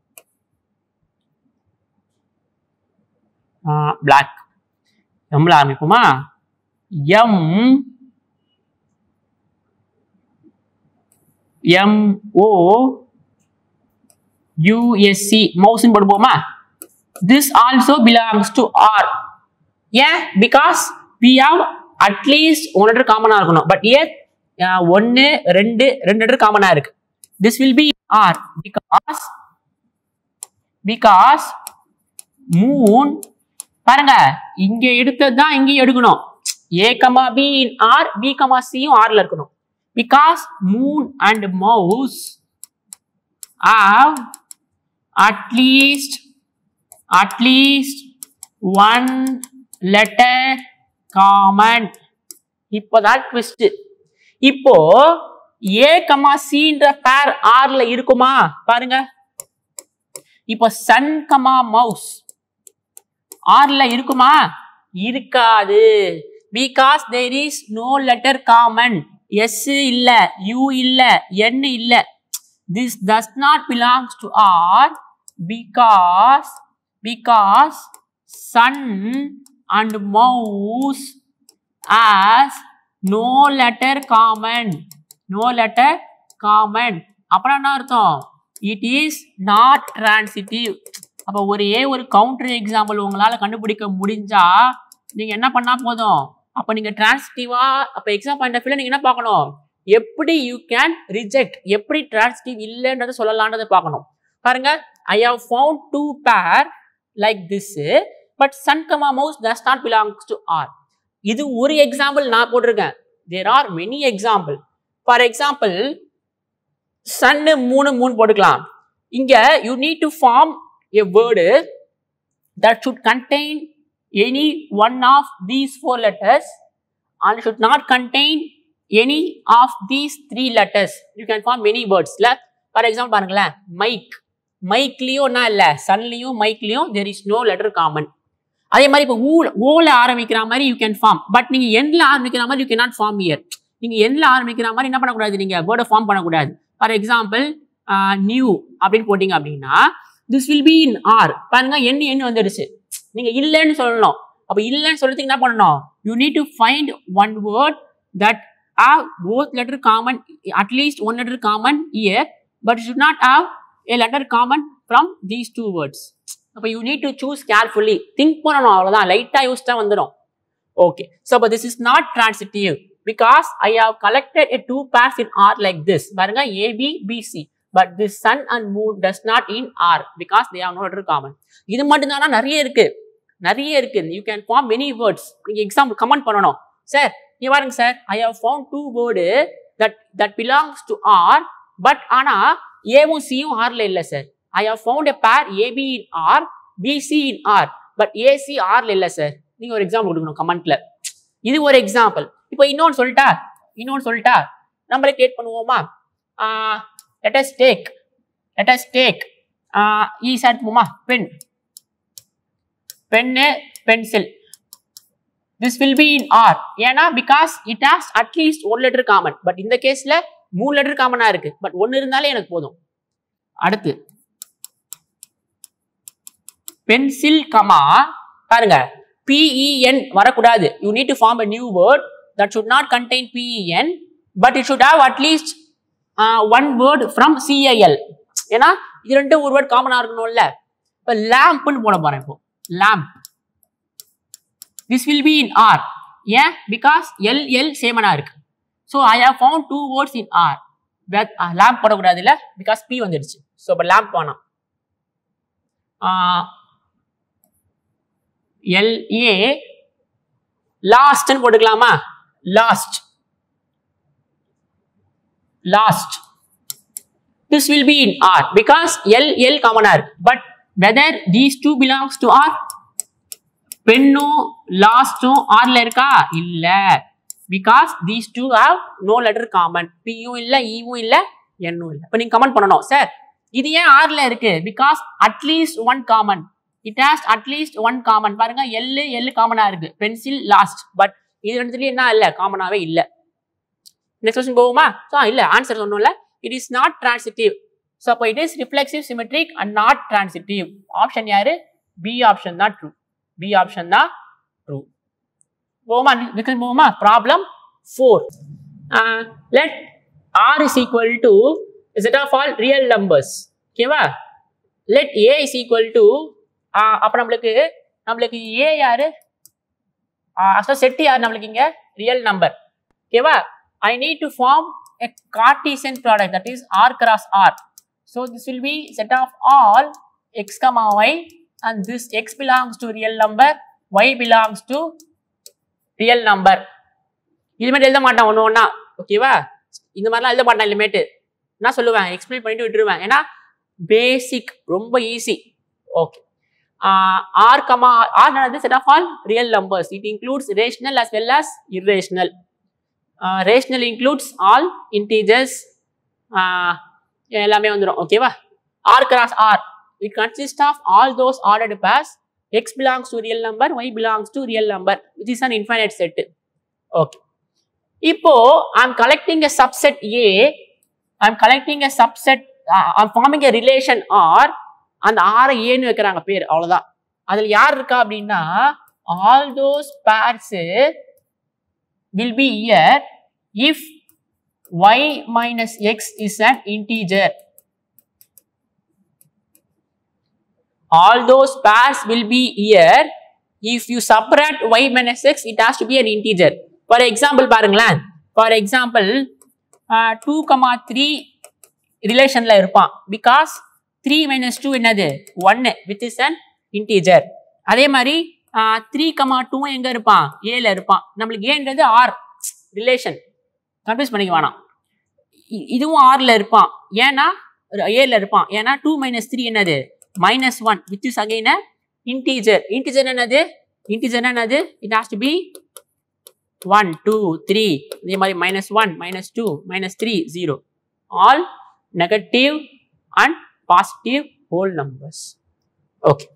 பிளாக் எம்ல ஆரம்பிப்போமா? MOUSC மவுஸ் போட்டுப்போமா? This also belongs to R. Yeah, because we have at least one letter common இருக்கணும். But here 1 2 letter common இருக்கு. This will be R because moon பாருங்க இங்க எடுத்ததுதான் இங்க எடுக்கணும். A, B in R, B, C R ல இருக்கணும். Because moon and mouse have at least one letter common. இப்போதான் twist. இப்போ A, C ன்ற pair R ல இருக்குமா? பாருங்க இப்போ sun, mouse R ல இருக்குமா? இருக்காது. Because there is no letter common. S இல்ல, U இல்ல, N இல்ல. This does not belongs to R because sun and mouse has no letter common. அப்புறம் என்ன அர்த்தம்? It is not transitive. அப்ப ஒரு கவுண்டர் எக்ஸாம்பிள் உங்களால கண்டுபிடிக்க முடிஞ்சா நீங்க என்ன பண்ணா போதும். அப்ப நீங்க டிரான்சிட்டிவா அப்ப எக்ஸாம் பாயிண்ட் ஆஃப் வியூல நீங்க என்ன பார்க்கணும்? எப்படி யூ கேன் ரிஜெக்ட், எப்படி டிரான்சிட்டிவ் இல்லைன்றத சொல்லலாம்ன்றதை பார்க்கணும். பாருங்க, I have found 2 pair like this, but sun, mouse does not belongs to R. இது ஒரு எக்ஸாம்பிள் நான் போட்டிருக்கேன். There are many example. For example, sun, moon போட்டுக்கலாம். இங்க you need to form a word that should contain any one of these 4 letters and should not contain any of these 3 letters. You can form many words. For example, பாருங்களேன், மைக்லயும் என்ன இல்ல, சன்லயும் மைக்லயும் there is no letter common. அதே மாதிரி இப்போ ஓல ஆரம்பிக்கிற மாதிரி you can form, but நீங்க எண்ட்ல ஆரம்பிக்கிற மாதிரி you cannot form here. நீங்க எண்ட்ல ஆரம்பிக்கிற மாதிரி என்ன பண்ணக்கூடாது, நீங்க வேர்டை ஃபார்ம் பண்ணக்கூடாது. ஃபார் எக்ஸாம்பிள் நியூ அப்படின்னு போட்டீங்க அப்படின்னா this will be in R. பாருங்க எண்ணு வந்துடுச்சு. நீங்க இல்லைன்னு சொல்லணும். அப்ப இல்லைன்னு சொல்றதுக்கு என்ன பண்ணணும்? You need to find one word that have both letter common, at least one letter common here, but should not have a letter common from these 2 words. அப்ப you need to choose carefully. Think பண்ணணும், அவ்வளவுதான். லைட்டா யூஸ்டா வந்துடும். Okay, so but this is not transitive because I have collected a 2 pairs in R like this. பாருங்க AB, BC. But this sun and moon does not in R because they have no letter common. இது மட்டும் தானா? நிறைய இருக்கு. You can form many words. நீங்க example comment பண்ணணும். Sir நீ பாருங்க sir, I have found 2 word that belongs to R, but ஆனா ஏவும் சியும் ஆர்ல இல்ல sir. I have found a pair AB in R, BC in R, but AC ஆர்ல இல்ல சார். நீங்க ஒரு எக்ஸாம்பிள் கொடுக்கணும் கமெண்ட்ல. இது ஒரு எக்ஸாம்பிள். இப்போ இன்னொன்னு சொல்லிட்டா நம்மளே கிரியேட் பண்ணுவோமா? let us take எடுத்துப்போமா? pencil. This will be in R. ஏன்னா because it has at least 1 letter common. But இந்த கேஸ்ல 3 letter common இருக்கு. But 1 இருந்தாலே எனக்கு போதும். அடுத்து pencil, பாருங்க PEN வரக்கூடாது. You need to form a new word that should not contain PEN, but it should have at least one word from CIL. ஏன்னா இது ரெண்டு ஒரு வேர்ட் காமனா இருக்கணும்ல. இப்போ lamp-னு போட போறேன். இப்போ lamp, this will be in R. ஏன்? because LL சேமனா இருக்கு. so I have found two words in R. lamp போடக்கூடாது இல்ல, because P வந்துடுச்சு. so இப்போ lamp வேணாம். LA last-னு போட்டுக்கலாமா? last. This will be in R because L common R. But whether these two belongs to R, penno last R la irka illa, because these two have no letter common. P யும் இல்ல, E யும் இல்ல, N யும் இல்ல. அப்ப நீங்க comment பண்ணனும், sir இது ஏன் R ல இருக்கு? because at least one common. It has at least one common. பாருங்க L காமனா இருக்கு, பென்சில் லாஸ்ட். பட் இது ரெண்டுலயும் என்ன இல்ல, காமனாவே இல்ல. நெக்ஸ்ட் क्वेश्चन போவோமா? சோ இல்ல, ஆன்சர் சொன்னோம்ல, it is not transitive. so அப்ப it is reflexive, symmetric and not transitive. Option யாரு? B ஆப்ஷன் தான் ட்ரூ. B ஆப்ஷன் தான் ட்ரூ. போவோமா? நெக்ஸ்ட் போவோமா? Problem 4. let R is equal to set of all real numbers. ஓகேவா? let A is equal to அப்ப நம்மளுக்கு A யாரு? Set யாரு நம்மளுக்கு இங்க? Real number. ஓகேவா? I need to form a Cartesian product, that is R cross R. So this will be set of all x comma y, and this x belongs to real number, y belongs to real number. இனிமேட் எழுத மாட்டான் ஒன்று ஒன்றா. ஓகேவா? இந்த மாதிரிலாம் எழுத மாட்டான் இனிமேட்டு. நான் சொல்லுவேன், எக்ஸ்பிளைன் பண்ணிட்டு விட்டுருவேன். ஏன்னா பேசிக், ரொம்ப easy. Okay. R comma R is set of all real numbers. It includes rational as well as irrational. Rational includes all integers. எல்லாமே வந்துரும். ஓகேவா? R cross R, it consists of all those ordered pairs. X belongs to real number, y belongs to real number, which is an infinite set. Okay. இப்போ I'm collecting a subset A. I'm collecting a subset. I'm forming a relation R. அந்த R ஏன்னு வைக்கிறாங்க பேர், அவ்வளவுதான். அதுல யார் இருக்கா அப்படின்னா, all those pairs will be here if y minus x is an integer. All those pairs will be here if you subtract y minus x, it has to be an integer. For example பாருங்களேன், for example 2,3 ரிலேஷன்ல இருப்பான், because 3 minus 2 என்னது? 1, which is an integer. அதே மாதிரி 3,2 எங்க இருப்பான்? A ல இருப்பான். நம்மளுக்கு ஏன்றது R ரிலேஷன், கன்ஃபியூஸ் பண்ணிக்க வேணாம். இதுவும் R ல இருப்பான், ஏன்னா A ல இருப்பான். ஏன்னா 2 minus 3 என்னது? -1, which is again a integer. integer என்னது? It has to be 1, 2, 3. இதே மாதிரி -1, -2, -3, 0. All negative and positive whole numbers. Okay.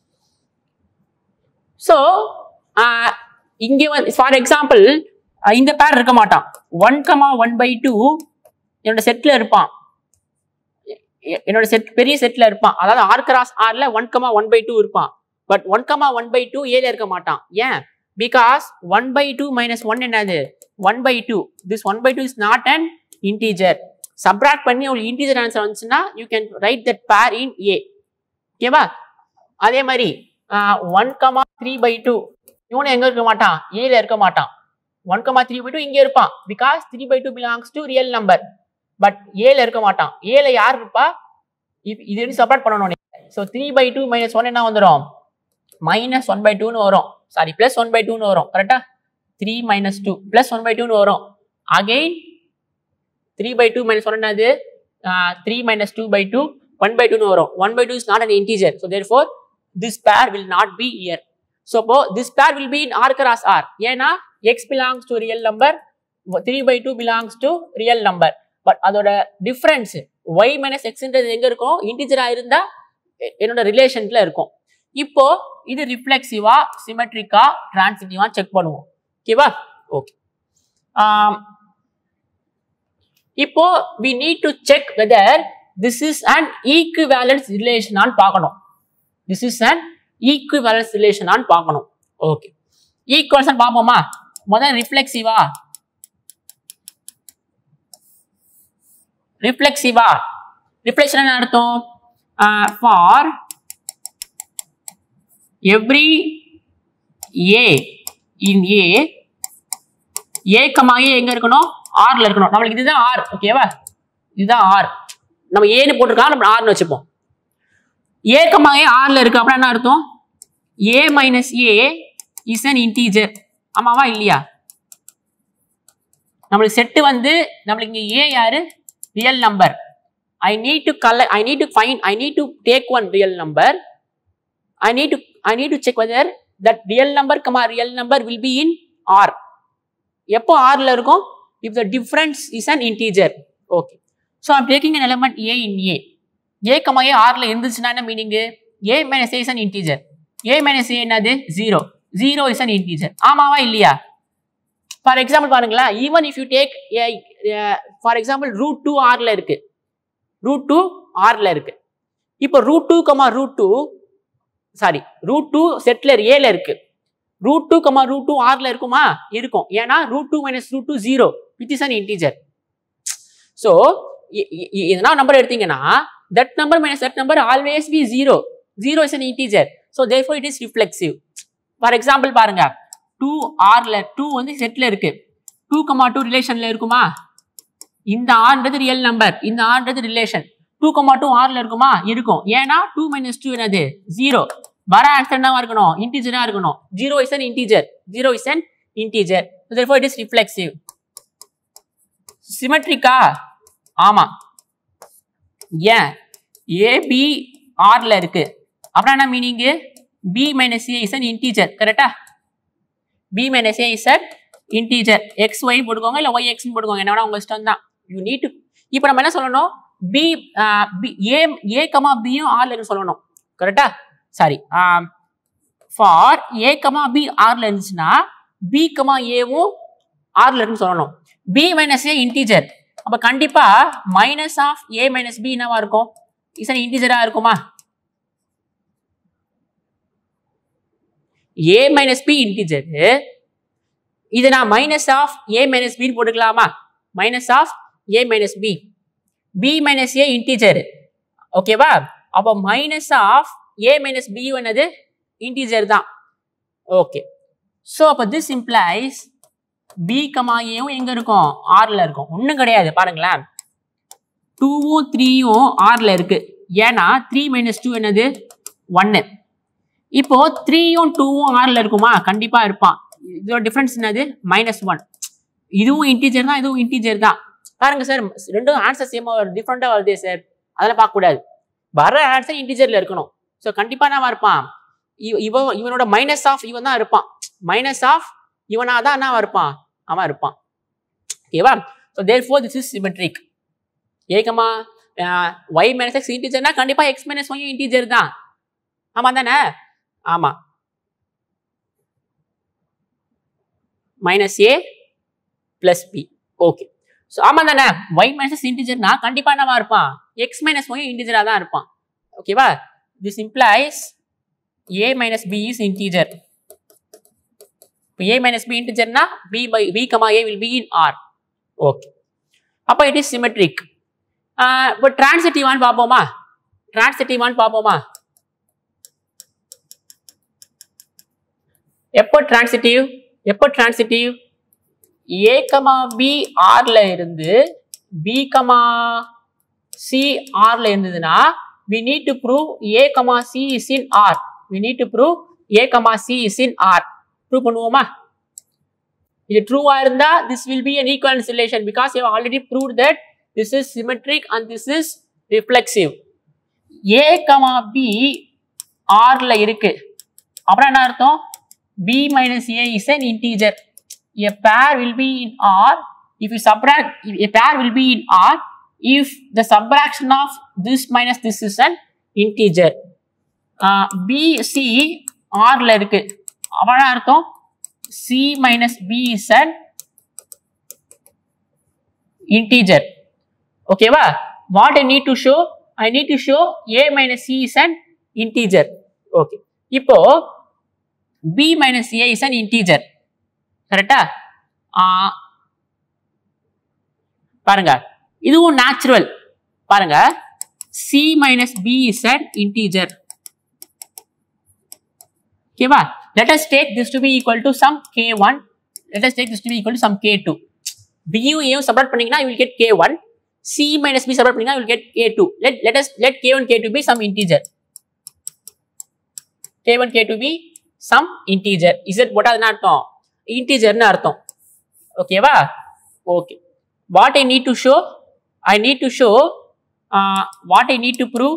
So இங்க வந்து ஃபார் எக்ஸாம்பிள் இந்த பேர் இருக்க மாட்டான். 1,1/2 என்னோட செட்ல இருப்பான், என்னோட செட் பெரிய செட்ல இருப்பான். அதாவது R cross R ல 1,1/2 இருப்பான். பட் 1,1/2 A ல இருக்க மாட்டான். ஏன்? because 1/2 minus 1 என்னது? 1/2. this 1/2 is not an integer. subtract பண்ணி உங்களுக்கு integer ஆன்சர் வந்துச்சுன்னா you can write that pair in A. ஓகேவா? அதே மாதிரி 1,3/2 இவனு எங்க இருக்க மாட்டான்? A ல இருக்க மாட்டான். 1,3/2 இங்க இருப்பான், because 3/2 belongs to real number. But A ல இருக்க மாட்டான். A ல யார் இருப்பா? இது வந்து சப்ராக்ட் பண்ணணும். so 3/2 minus 1 என்ன வந்துரும்? -1/2 னு வரும். சாரி, +1/2 னு வரும். கரெக்ட்டா? 3 minus 2 +1/2 னு வரும். again 3/2 minus 1 என்னது? 3 minus 2/2 1/2 னு வரும். 1/2 is not an integer. so therefore this pair will not be here. so this pair will be in R cross R. ஏன்னா x belongs to real number, 3/2 belongs to real number. But அதோட difference y minus x ன்றது எங்க இருக்கும்? இன்டிஜரா இருந்தா என்னோட ரிலேஷன்ல இருக்கும். இப்போ இது ரிஃப்ளெக்சிவா, சிமெட்ரிக்கா, டிரான்சிட்டிவா செக் பண்ணுவோம். ஓகேவா? ஓகே. இப்போ we need to check whether this is an equivalence relation ஆன்னு பார்க்கணும். this is an ஈக்குவலன்ஸ் ரிலேஷனான்னு பார்க்கணும். ஓகே, ஈக்குவல்ஸ் பார்ப்போமா? முதல்ல ரிஃப்ளெக்சிவா ரிஃப்ளெக்ஷன் என்ன அர்த்தம்? For every A in A comma ஏ எங்க இருக்கணும்? ஆர்ல இருக்கணும். நம்மளுக்கு இதுதான் ஆர். ஓகேவா? இதுதான் ஆர். நம்ம ஏன்னு போட்டிருக்கோம், நம்ம ஆர்னு வச்சுப்போம். ஏ கமா ஏ ஆர்ல இருக்கு அப்படின்னா என்ன அர்த்தம்? A minus a is an integer. ஆமாவா இல்லையா? நம்மளுக்கு செட்டு வந்து நம்மளுக்கு இங்க ஏ யாரு? Real number. I need to take one real number. I need to check whether that real number will be in R. எப்போ Rல இருக்கும்? If the difference is an integer. Okay. So I'm taking an element A in A. A, A Rல இருந்துச்சுன்னா என்ன meaning? A minus A is an integer. A minus A என்னது? 0. 0 is an integer. ஆமாவா இல்லையா? For example பாருங்களேன், even if you take for example root 2 Rல இருக்கு. root 2 Rல இருக்கு. இப்போ root 2 செட்ல ஏல இருக்கு. root 2 root 2 Rல இருக்குமா? இருக்கும். ஏன்னா root 2 minus root 2 0 which is an integer. So இதனா நம்பர் எடுத்தீங்கன்னா that number minus that number always be 0. 0 is an integer. So therefore it is reflexive. For example பாருங்க, 2 Rல 2 வந்து செட்ல இருக்கு. 2, 2 ரிலேஷன்ல இருக்குமா? இந்த ஆர்ன்றது ரியல் நம்பர், இந்த ஆர்ன்றது ரிலேஷன். 2, 2 ஆர்ல இருக்குமா? இருக்கும். ஏன்னா 2 minus 2 என்னது? 0. வர ஆன்சர் என்னவா இருக்கணும்? இன்டிஜரா இருக்கணும். 0 is an integer. 0 is an integer. So therefore it is reflexive. சிமெட்ரிக்கா? ஆமா. ஏன்? A B Rல இருக்கு. அப்புறம் என்ன meaning? B minus A is an integer. கரெக்டா? B minus A is an integer. X Y போடுவாங்க இல்ல Y X போடுவாங்க. என்னன்னா உங்க இஷ்டம் தான். You need to. இப்போ நம்ம என்ன சொல்லணும்? B A B யும் Rல இருக்கு சொல்லணும். கரெக்டா? சாரி. For A B Rல இருந்துச்சுன்னா B A வும் Rல இருக்குன்னு சொல்லணும். B minus A integer. அப்ப கண்டிப்பா minus of A minus B என்னவா இருக்கும்? is an integer இருக்குமா? A minus B integer. இது நான் minus of A minus B போட்டுக்கலாமா? minus of A minus B. B minus A integer. ஓகேவா? அப்ப minus of A minus B என்னது? integer தான். ஓகே. So அப்ப this implies B, A வும் எங்க இருக்கும்? Rல இருக்கும். ஒண்ணும் கிடையாது பாருங்களேன். 2வும் 3யும் Rல இருக்கு. ஏன்னா 3 minus 2 என்னது? 1. இப்போ 3யும் 2வும் Rல இருக்குமா? கண்டிப்பா இருப்பான். இதோட டிஃபரன்ஸ் என்னது? -1. இதுவும் இன்டிஜர் தான், இதுவும் இன்டிஜர் தான். பாருங்க சார், ரெண்டும் ஆன்சர் சேமா டிஃபரெண்டா வருதே சார். அதெல்லாம் பார்க்க கூடாது. வர ஆன்சர் இன்டிஜர்ல இருக்கணும். ஸோ கண்டிப்பா என்ன இருப்பான்? இவனோட மைனஸ் ஆஃப் இவன் தான் இருப்பான். மைனஸ் ஆஃப் இவனா தான் என்ன இருப்பான்? அவன் இருப்பான். ஓகேவா? So therefore this is symmetric. ஏகமா y minus x இன்டிஜர்னா கண்டிப்பா x minus y இன்டிஜர் தான். ஆமா தானே? ஆமா. minus a plus b. Okay. So ஆமா தானே? y minus இன்டிஜர்னா கண்டிப்பா என்னவா இருப்பான்? x minus y இன்டிஜரா தான் இருப்பான். ஓகேவா? This implies a minus b is integer. a minus b integer na b comma a will be in R. Okay. அப்ப it is symmetric. But transitive one பாப்போமா? Transitive one பாப்போமா? எப்போ transitive? எப்போ transitive? a comma b R ல இருந்து b comma c R ல இருந்ததுனா we need to prove a comma c is in R. We need to prove a comma c is in R. Prove பண்ணுவோமா? இது true ஆ இருந்தா this will be an equivalence relation because you have already proved that this is symmetric and this is reflexive. a comma b R ல இருக்கு. அப்புறம் என்ன அர்த்தம்? b minus a is an integer. A pair will be in R if you subtract. A pair will be in R if the subtraction of this minus this is an integer. B C R ல இருக்கு. அப்புறம் அர்த்தம் C minus B is an integer. ஓகேவா? What I need to show? I need to show A minus C is an integer. Okay. இப்போ b minus a is an integer. கரெக்டா? பாருங்க இதுவும் natural. பாருங்க c minus b is an integer. ஓகேவா? Let us take this to be equal to some k1. Let us take this to be equal to some k2. b யும் a யும் subtract பண்ணீங்கன்னா you will get k1. c minus b subtract பண்ணீங்கன்னா you will get k2. Let k1 k2 be some integer. k1 k2 be some integer. Is it what அதுனா அர்த்தம்? integer னு அர்த்தம். ஓகேவா? Okay. What I need to show? I need to show what I need to prove?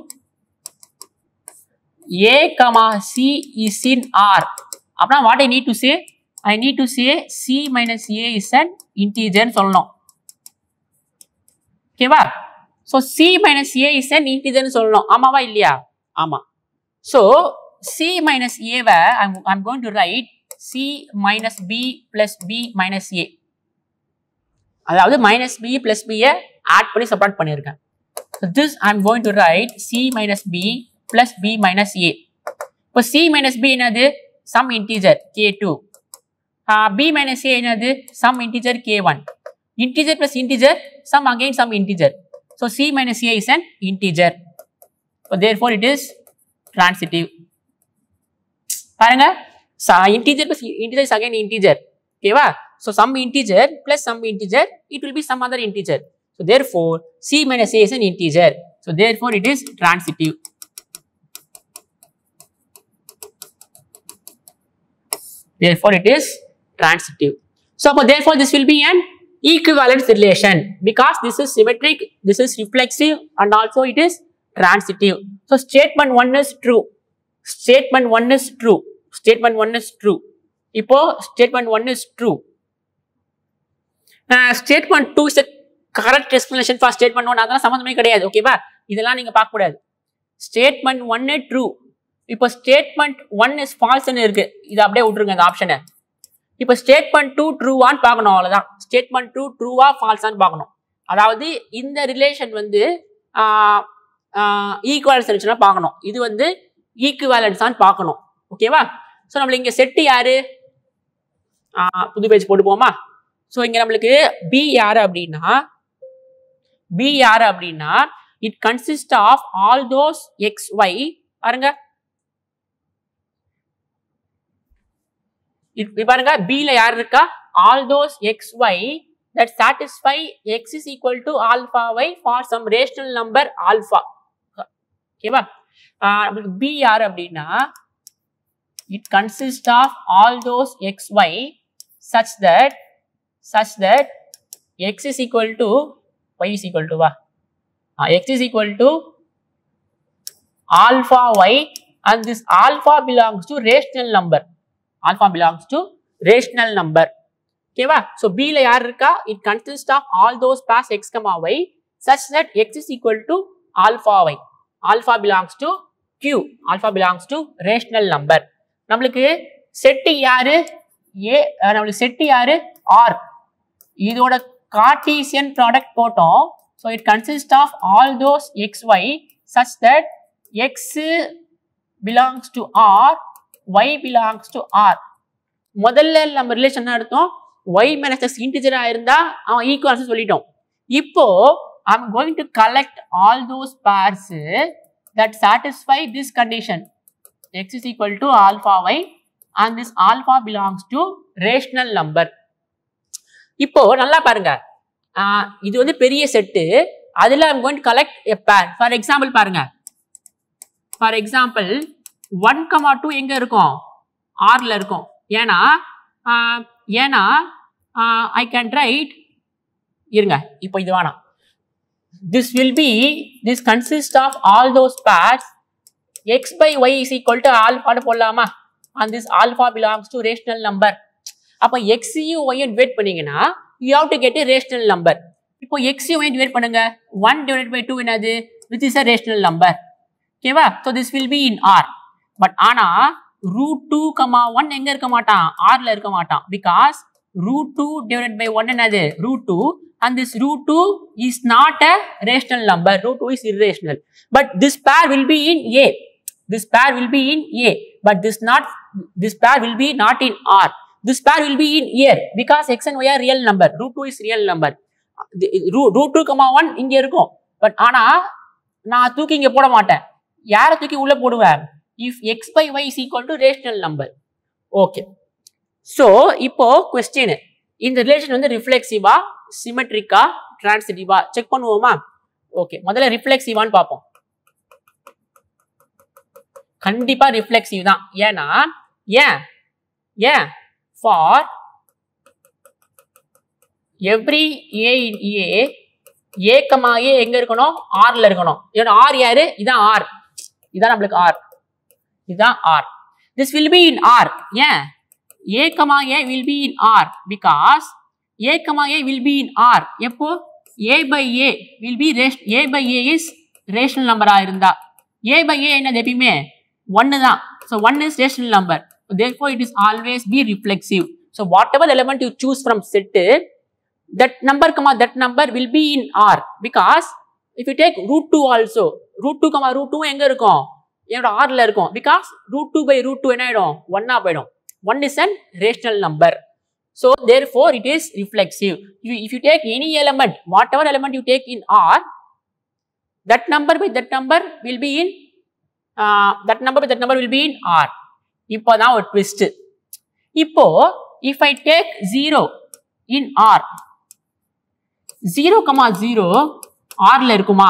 a comma c is in R. அப்பனா what I need to say? I need to say c minus a is an integer னு சொல்லணும். ஓகேவா? so c minus a is an integer னு சொல்லணும். ஆமாவா இல்லையா? ஆமா. so c minus a why I'm going to write c minus b plus b minus a. அதாவது minus b plus b யை add பண்ணி subtract பண்ணிருக்கேன். so this I'm going to write c minus b plus b minus a. இப்போ c minus b என்னது? some integer k2. b minus a என்னது? some integer k1. integer plus integer, some again some integer. so c minus a is an integer. so therefore it is transitive. பாருங்க integer plus integer is again integer. ஓகேவா? so some integer plus some integer, it will be some other integer. so therefore c minus a is an integer. so therefore it is transitive. Therefore it is transitive. so therefore this will be an equivalence relation because this is symmetric, this is reflexive, and also it is transitive. so statement 1 is true. Statement 1 is true. Statement 1 is true. இப்போ statement 1 is true. Statement 2 is a correct explanation for statement 1. அதெல்லாம் சம்பந்தமே கிடையாது. ஓகேவா? இதெல்லாம் நீங்க பார்க்க கூடாது. statement 1 true. இப்போ statement 1 is false ன்னு இருக்கு. இது அப்படியே விட்டுருங்க இந்த ஆப்ஷனை. இப்போ statement 2 true ஆன்னு பார்க்கணும், அவ்வளவுதான். statement 2 true ஆ false ஆன்னு பார்க்கணும். அதாவது இந்த ரிலேஷன் வந்து ஈக்குவலன்ஸ் ரிலேஷனா பார்க்கணும். இது வந்து ஈக்குவலன்ஸ் ஆன்னு பார்க்கணும். ஓகேவா? சோ நம்மளுக்கு இங்க செட் யாரு? புது பேஜ் போட்டு போமா? சோ இங்க நம்மளுக்கு b யாரு அப்படினா it consists of all those xy. பாருங்க பாருங்க b ல யார் இருக்கா? all those xy that satisfy x is equal to alpha y for some rational number alpha. ஓகேவா? b யார் அப்படினா it consists of all those xy such that x is equal to y is equal to x is equal to alpha y, and this alpha belongs to rational number. Alpha belongs to rational number. Okay, so b la yaar irukka? It consists of all those pairs x comma y such that x is equal to alpha y. Alpha belongs to q. Alpha belongs to rational number. நம்மளுக்கு set யாரு? a. நம்மளுக்கு set யாரு? r. இதோட Cartesian product போட்டோம். so it consists of all those xy such that x belongs to r, y belongs to r. முதல்ல நம்ம relation என்ன எடுத்தோம்? y minus x இன்டிஜரா இருந்தா அவன் ஈக்குவல்ஸ் சொல்லிட்டோம். இப்போ I am going to collect all those pairs that satisfy this condition. x is equal to alpha y and this alpha belongs to rational number. இப்போ நல்லா பாருங்க, இது வந்து பெரிய செட்டு. அதுல I am going to collect a pair. For example பாருங்க, for example 1,2 எங்க இருக்கும்? R ல இருக்கும். ஏனா I can write, இருங்க இப்போ இது வேணாம். This consists of all those pairs x by y is equal to alpha போடலாமா? and this alpha belongs to rational number. அப்ப x யும் y யும் டிவைட் பண்ணீங்கன்னா you have to get a rational number. இப்போ x யும் y divide பண்ணுங்க. 1 divided by 2 என்னது? which is a rational number. ஓகேவா? so this will be in R. but ஆனா √2, 1 எங்க இருக்க மாட்டான்? R ல இருக்க மாட்டான். because √2 divided by 1 என்னது? √2, and this √2 is not a rational number. √2 is irrational. but this pair will be in A. This pair will be in A. but this pair will be not in R. This pair will be in here because x and y are real number. Root 2 is real number. Root 2, 1 இங்க இருக்கும். But ஆனா நான் தூக்கி இங்க போட மாட்டேன். யார தூக்கி உள்ள போடுவேன்? If x by y is equal to rational number. Okay. So இப்போ question, இந்த ரிலேஷன் வந்து ரிஃப்ளெக்சிவா, சிமெட்ரிக்கா, டிரான்சிட்டிவா செக் பண்ணுவோமா? ஓகே, முதல்ல ரிஃப்ளெக்சிவான்னு பார்ப்போம். கண்டிப்பா ரிஃப்ளெக்சிவ் தான். ஏன்னா ஏன் for every a in a எங்க இருக்கணும்? R ல இருக்கணும். ஏன்னா R யாரு? இதான் R. இதான் நம்மளுக்கு R. இதான் R. This will be in R. ஏன்? a will be in R because a will be in R. எப்போ? a by a will be a by a is rational number ஆ இருந்தா. a by a என்னது எப்பயுமே 1 தான். So 1 is rational number. Therefore it is always be reflexive. So whatever element you choose from set, that number will be in R because if you take root 2 also, root 2 எங்க இருக்கும்? என்னோட R ல இருக்கும் because root 2 by root 2 என்ன ஆயிடும்? 1 ஆ போயிடும். 1 is an rational number. So therefore it is reflexive. If you take any element, whatever element you take in R, that number by that number will be in R. இப்போ தான் ஒரு twist. இப்போ if I take 0 in R, 0, 0 R ல இருக்குமா?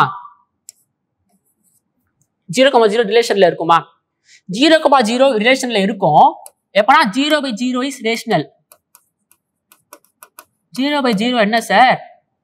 0, 0 ரிலேஷன்ல இருக்குமா? 0, 0 ரிலேஷன்ல இருக்கும். எப்பனா 0 by 0 is rational. 0 by 0 என்ன சார்?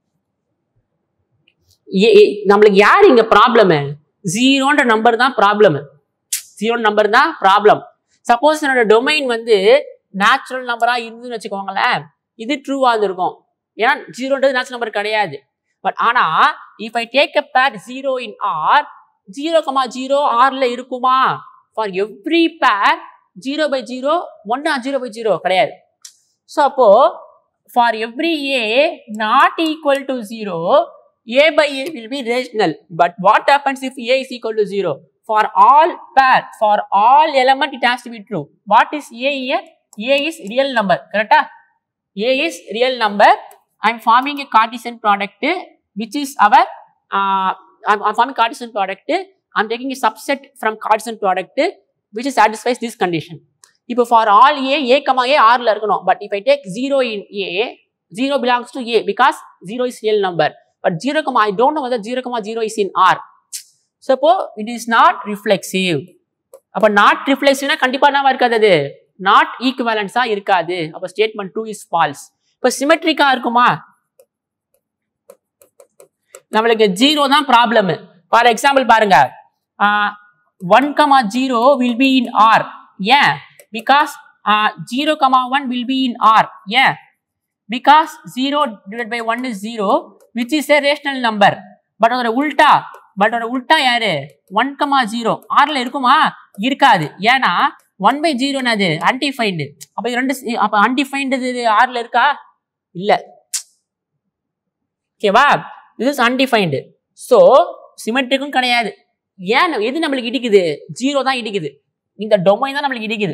நம்மளுக்கு யார் இங்க ப்ராப்ளம்? 0ன்ற நம்பர் தான் ப்ராப்ளம். 0 நம்பர் தான் ப்ராப்ளம். சப்போஸ் என்னோட டொமைன் வந்து நேச்சுரல் நம்பரா இருந்துன்னு வச்சுக்கோங்களேன், இது ட்ரூவா இருக்கும். ஏன்னா 0ன்றது நேச்சுரல் நம்பர் கிடையாது. பட் ஆனா if I take a pair 0 in R, 0, 0 R ல இருக்குமா? For every pair 0 by 0, 1 0 by 0 கிடையாது. So அப்போ for every a not equal to 0, a by a will be rational. But what happens if a is equal to 0? For all pair, for all element it has to be true. What is a here? A is real number, correct? A is real number. I am forming a Cartesian product which is our I'm forming Cartesian product. I am taking a subset from Cartesian product which satisfies this condition. இப்போ for all a, R ல இருக்கணும். But if I take 0 in a, 0 belongs to a because 0 is real number. But 0, I don't know whether 0, 0 is in R. So it is not reflexive. அப்ப not reflexive கண்டிப்பா என்னவா இருக்காது? அது not equivalence ஆ இருக்காது. அப்ப statement 2 is false. இப்ப symmetric ஆ இருக்குமா? நம்மளுக்கு 0 தான் ப்ராப்ளம். ஃபார் எக்ஸாம்பிள் பாருங்க, 1, 0 will be in R. ஏன்? Because 0, 1 will be in R. ஏன்? Because 0 divided by 1 is 0, which is a rational number. But அதோட உல்டா யாரு? 1, 0 R ல இருக்குமா? இருக்காது. ஏன்னா 1 by 0 என்னது? undefined. அப்ப undefined R ல இருக்கா? இல்ல. ஓகேவா? this is undefined. So சிமெட்ரிக்கும் கிடையாது. ஏன்? எது நம்மளுக்கு இடிக்குது? 0 தான் இடிக்குது. இந்த டொமைன் தான் நம்மளுக்கு இடிக்குது.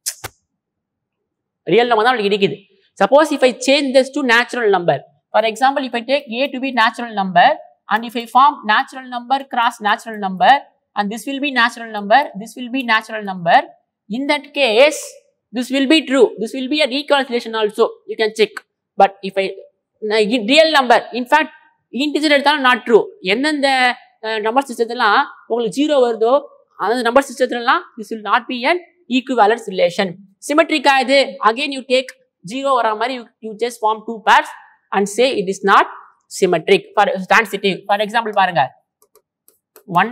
ரியல் நம்பர் தான் நம்மளுக்கு இடிக்குது. Suppose if I change this to natural number. For example, if I take a to be natural number and if I form natural number cross natural number and this will be natural number, this will be natural number. In that case, this will be true. This will be a reconciliation also. You can check. But if I real number, in fact, integer எடுத்தாலும் not true. எந்தெந்த number சிஸ்டத்துலாம் உங்களுக்கு 0 வருதோ அந்த number சிஸ்டத்துலாம் this will not be an equivalence relation. Symmetric ஆகுது. Again you take 0 வரா மாதிரி you just form two pairs and say it is not symmetric. For transitive, for example பாருங்க, 1,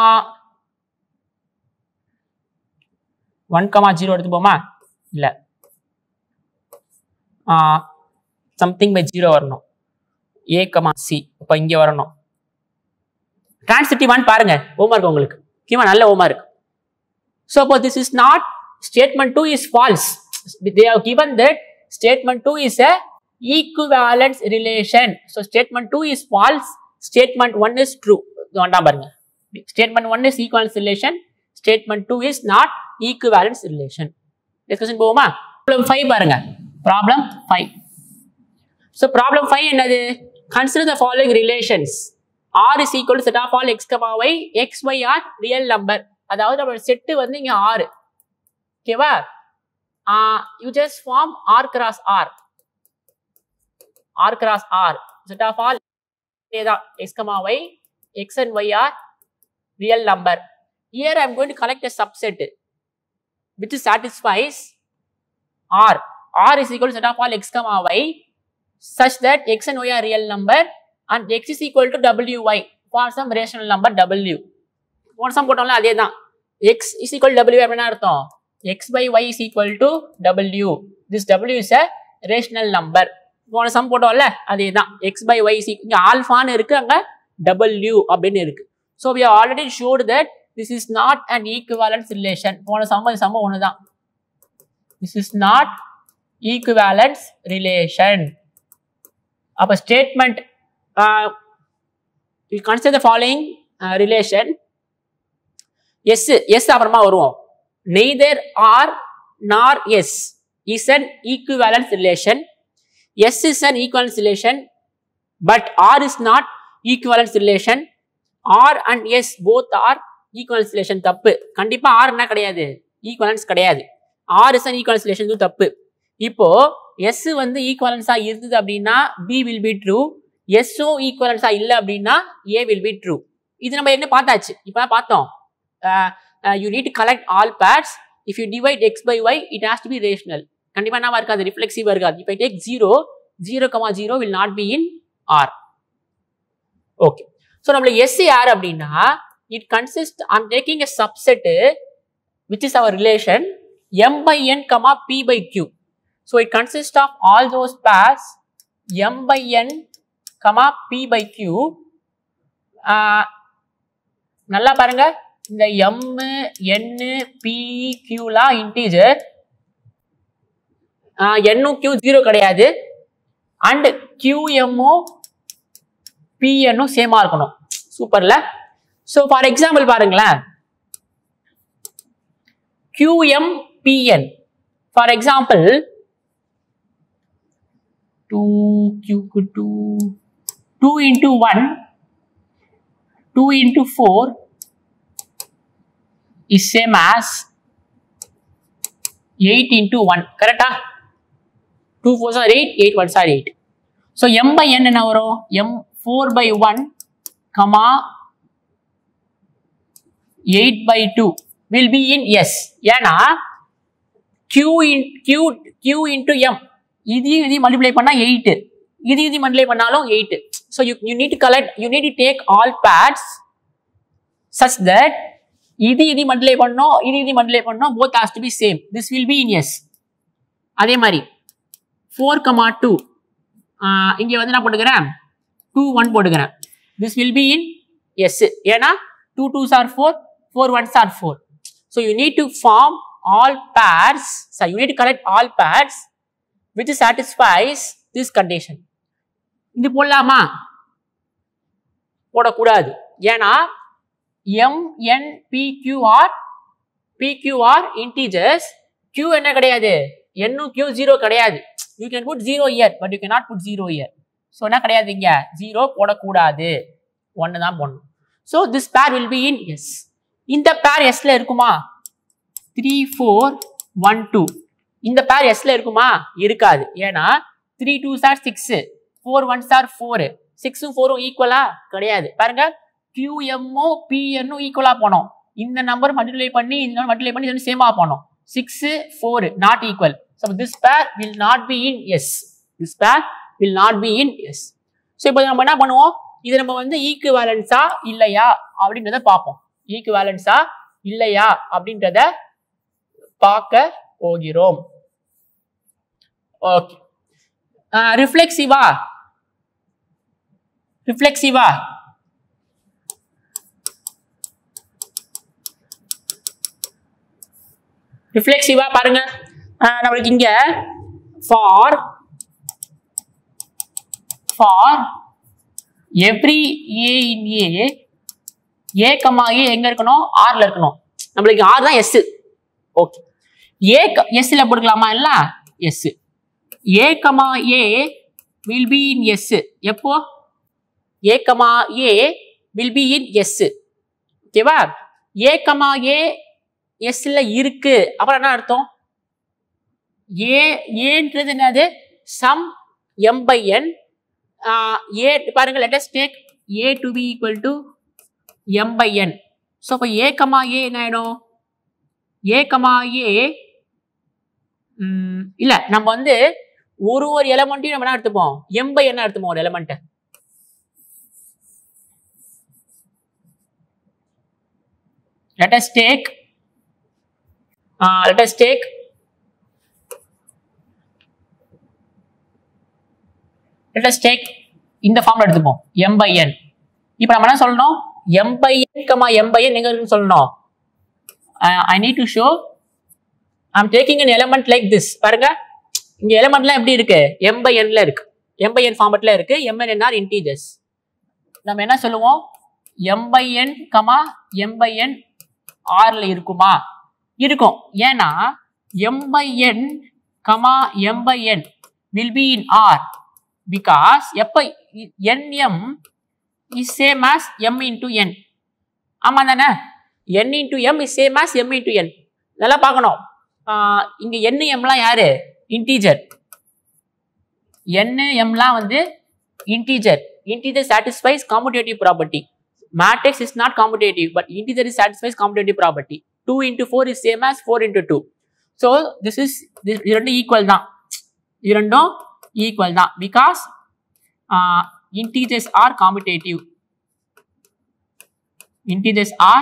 0 எடுத்து போமா? இல்ல, something by 0 வரணும். a, c இப்ப இங்க வரணும். transitive ஆன்னு பாருங்க, ஹோம்வொர்க் உங்களுக்கு முக்கியமா நல்ல homework. So this is not, statement 2 is false. They have given that statement 2 is a equivalence relation. So statement 2 is false, statement 1 is true. பாருங்க, statement 1 is equivalence relation, statement 2 is not equivalence relation. Discussion போவோமா? Problem 5 பாருங்க. Problem 5. So problem 5 என்னது? Consider the following relations. R is equal to set of all x, y, x, y are real number. அதாவது நம்ம set வந்து இங்க R. ஓகேவா? You just form R cross R. R cross R. Set of all x, y, x and y are real number. Here I am going to collect a subset which satisfies R. R is equal to set of all x, y such that x and y are real number and x is equal to wy for some rational number w. போன sum போட்டோம்ல அதே தான். x is equal to w அப்படினா அர்த்தம் x by y is equal to w. This w is a rational number. போன sum போட்டோம்ல அதே தான். x by y is equal, இங்க ஆல்பான்னு இருக்கு, அங்க w அப்படின்னு இருக்கு. So we have already showed that this is not an equivalence relation. போன சம் ஒண்ணுதான். This is not equivalence relation. அப்ப statement we consider the following relation. S அப்புறமா வருவோம். Neither R nor S is an equivalence relation. S is an equivalence relation, but R is not equivalence relation. R and S both are equivalence relation. தப்பு. கண்டிப்பா R என்ன கிடையாது, equivalence கிடையாது. R is an equivalence relation தப்பு. இப்போ S வந்து ஈக்குவலன்ஸா இருந்தது அப்படின்னா B will be true. S ஈக்குவலன்ஸா இல்ல அப்படின்னா A will be true. இது நம்ம என்ன பார்த்தாச்சு, இப்போ பார்த்தோம். You need to collect all pairs. If you divide x by y, it has to be rational. கண்டிப்பா என்னவா இருக்காது, ரிஃப்ளெக்சிவா இருக்காது. If I take 0, 0, will not be in R. Okay. So நம்மள S யார் அப்படின்னா, it consists, I'm taking a subset which is our relation m by n, p by q. So it consists of all those pairs m by n, p by q. நல்லா பாருங்க, இந்த m, n, p, q லா integer. n q 0 கிடையாது and qm pn சேமா இருக்கணும். சூப்பர்ல. So for example பாருங்களேன், qm pn, for example 2 into 1, 2 into 4 is same as 8 into 1. Correct? 2 4s are 8, 8 1s are 8. So m by n என்ன வரும், m 4 by 1, 8 by 2 will be in S. ஏனா q into m, இது multiply பண்ணா 8, இது multiply பண்ணாலும் 8. So you need to collect, you need to take all pairs such that இது multiply பண்ணோம், இது multiply பண்ணோம், both has to be same. This will be in S. அதே மாதிரி 4, 2 இங்க வந்து நான் போட்டுக்கிறேன் 2 1 போட்டுக்கிறேன். This will be in S. ஏனா 2 2s are 4, 4 1s are 4. So you need to form all pairs, so you need to collect all pairs which satisfies this condition. இது போடலாமா, போடக்கூடாது. ஏனா m n p q are integers. q என்ன கிடையாது, n q 0 கிடையாது. You can put 0 here but you cannot put 0 here. So என்ன கிடையாது, இங்க 0 போடக்கூடாது, 1 தான் போடணும். So this pair will be in S. இந்த pair S ல இருக்குமா, 3 4 1 2, இந்த pair S ல இருக்குமா, இருக்காது. ஏனா 3 2s are 6, 4 1s are 4, 6 4 ஈக்குவலா கிடையாது. பாருங்க, qm pn ஈக்குவலா போனோம். இந்த நம்பர் மல்டிப்ளை பண்ணி இந்த நம்பர் மல்டிப்ளை பண்ணி இது சேமா போனோம். 6 4 not equal. So this pair will not be in S. This pair will not be in S. So இப்போ நம்ம என்ன பண்ணுவோம், இது நம்ம வந்து ஈக்குவலன்ஸா இல்லையா அப்படின்றத பார்ப்போம். ஈக்குவலன்ஸா இல்லையா அப்படின்றத பார்க்க போகிறோம். ஓகே. ரிஃப்ளெக்சிவா பாருங்க, நம்மளுக்கு இங்க for every a in a, a, எங்க இருக்கணும், R ல இருக்கணும். நம்மளுக்கு R தான் S. ஓகே, A S ல போட்டுக்கலாமா? இல்ல S. A, A will be in S. எப்போ? A, A will be in S. ஓகேவா? A, A S ல இருக்கு. அப்புறம் என்ன அர்த்தம்? ஏன்றது என்னது? sum m by n. A பாருங்க, let us take A to be equal to m by n. So for A, A என்ன ஆயிடும்? A, A இல்ல, நம்ம வந்து ஒரு எலிமெண்ட்டையும் நம்ம என்ன எடுத்துப்போம்? m by n எடுத்துப்போம் ஒரு எலிமெண்ட். Let us take இந்த ஃபார்ம்ல எடுத்துப்போம் m by n. இப்போ நம்ம என்ன சொல்லணும்? m by n, m by n எங்க இருக்குன்னு சொல்லணும். I need to show I'm taking an element like this. பாருங்க, இங்க எலிமெண்ட்லாம் எப்படி இருக்கு? m by n ல இருக்கு. m by n ஃபார்மட்ல இருக்கு. m by n are integers. நம்ம என்ன சொல்லுவோம்? m by n, m by n R ல இருக்குமா? இருக்கும். ஏன்னா m by n, m by n will be in R because எப்ப nm is same as m into n. ஆமா தானே? n into m is same as m into n. நல்லா பார்க்கணும். இங்க n mலாம் யாரு? இன்டிஜர். n mலாம் வந்து integer. Integer satisfies commutative property. Matrix is not commutative, but integer is satisfies commutative property. 2 into 4 is same as 4 into 2. So this இரண்டும் equal தான். இரண்டும் equal தான் because integers are commutative. Integers are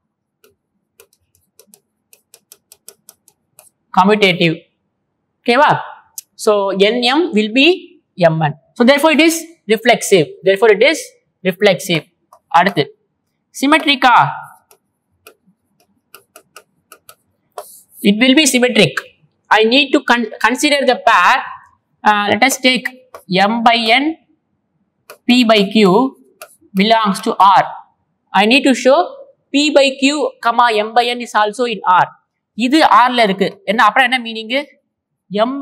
commutative. Okay, va? So nm will be mn. So therefore it is reflexive. அடுத்து symmetric-ஆ? It will be symmetric. I need to consider the pair. Let us take m by n, p by q belongs to R. I need to show p by q, m by n is also in R. இது R ல இருக்கு. என்ன அப்புறம் என்ன meaning? m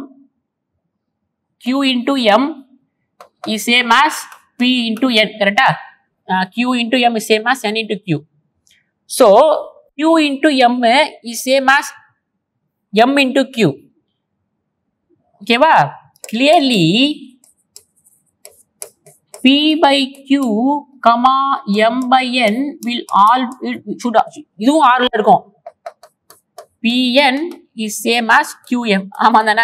q into m is same as p into n. கரெக்டா? q into m is same as n into q. So q into m is same as m into q. Okay va? Clearly p by q, m by n will all should இதுவும் R ல இருக்கும். pn is same as qm. ஆமா தானே?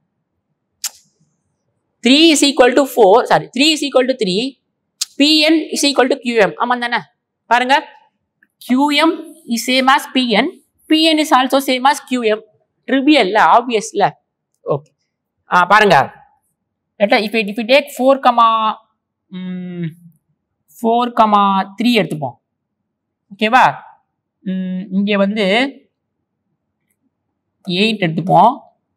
3 is equal to 4. Sorry, 3 is equal to 3. pn is equal to qm. ஆமா தானே? பாருங்க, qm is same as pn. pn is also same as qm. Trivial ல, obvious ல. Okay. பாருங்க, if you take 4, 3 எடுத்துப்போம். ஓகேவா? இங்க வந்து 8 எடுத்துப்போம்.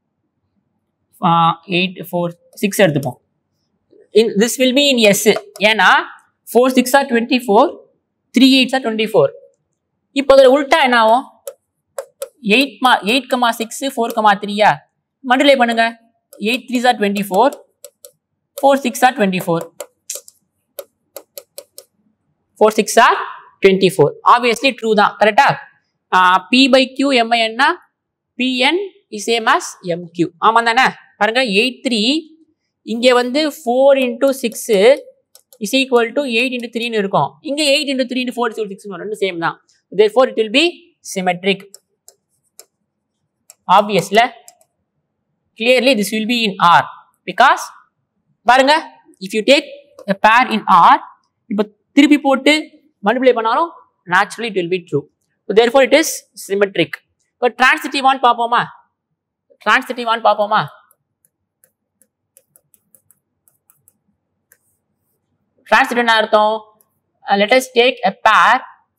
8, 4, 6 எடுத்துப்போம். This will be in S. ஏன்னா 4 6 are 24, 3 8 are 24. இப்போ அதோட உல்டா என்ன ஆகும்? 8, 6, 4, 3 மல்டிப்ளை பண்ணுங்க. 8 3s are 24, 4 6 are 24. 4 6 are 24. Obviously true தான். கரெக்டா? p by q m by n pn is same as mq. ஆமா தானே? பாருங்க, 8 3 இங்க வந்து 4 into 6 is equal to 8 into 3 ன்னு இருக்கும். இங்க 8 into 3 into 4 is equal to 6 ரெண்டு சேம் தான். Therefore it will be symmetric. Obviously, clearly this will be in R because பாருங்க, if you take a pair in R, இப்போ திருப்பி போட்டு multiply பண்ணாலும் naturally it will be true. So therefore it is symmetric. இப்போ transitive ஆன்னு பார்ப்போமா? Transitive என்ன அர்த்தம்? Let us take a pair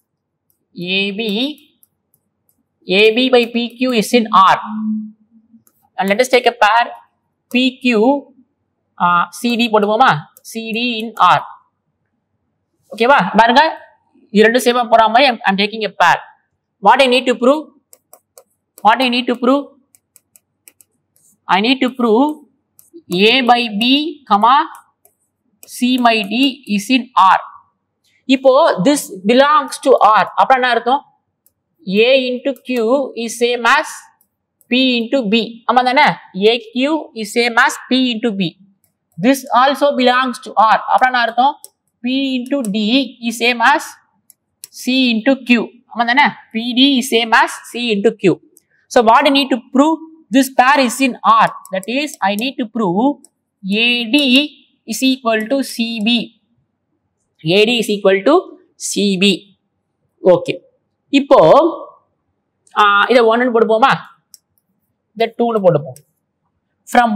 AB by PQ is in R. And let us take a pair PQ CD போடுவோமா? CD in R. ஓகேவா? பாருங்க, இரண்டு சேமா போற மாதிரி I'm taking a pair. What I need to prove? What I need to prove? I need to prove A by B, comma C by D is in R. இப்போ this belongs to R. அப்ப என்ன அர்த்தம்? A into Q is same as P into B. ஆமா தானே? AQ is same as P into B. This also belongs to R. அப்ப என்ன அர்த்தம்? P into D is same as C into Q. ஆமா தானே? PD is same as C into Q. So what I need to prove? This pair is in R. That is, I need to prove AD is equal to CB. AD is equal to CB. Okay. இப்போ இதை 1 போடுவோமா? இதை 2 போடுவோம். From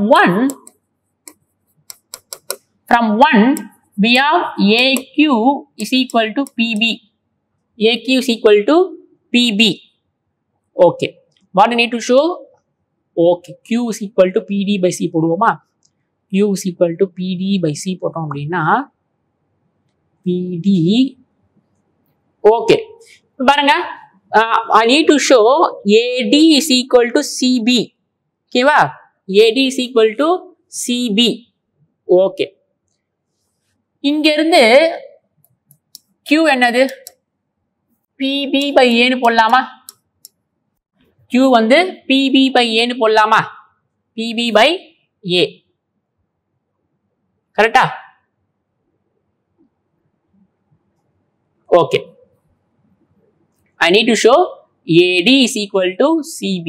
1 we have AQ is equal to PB. AQ is equal to PB. Okay. What I need to show? Okay. Q is equal to PD by C போடுவோமா? Q is equal to PD by C போட்டோம் அப்படின்னா PD. Okay. பாருங்க, I need to show AD is equal to CB. ஓகேவா? AD is equal to CB. Okay. இங்க இருந்து Q என்னது? PB by A னு போடலாமா? Q வந்து PB by A னு போடலாமா? PB by A. கரெக்டா? Okay. I need to show AD is equal to CB.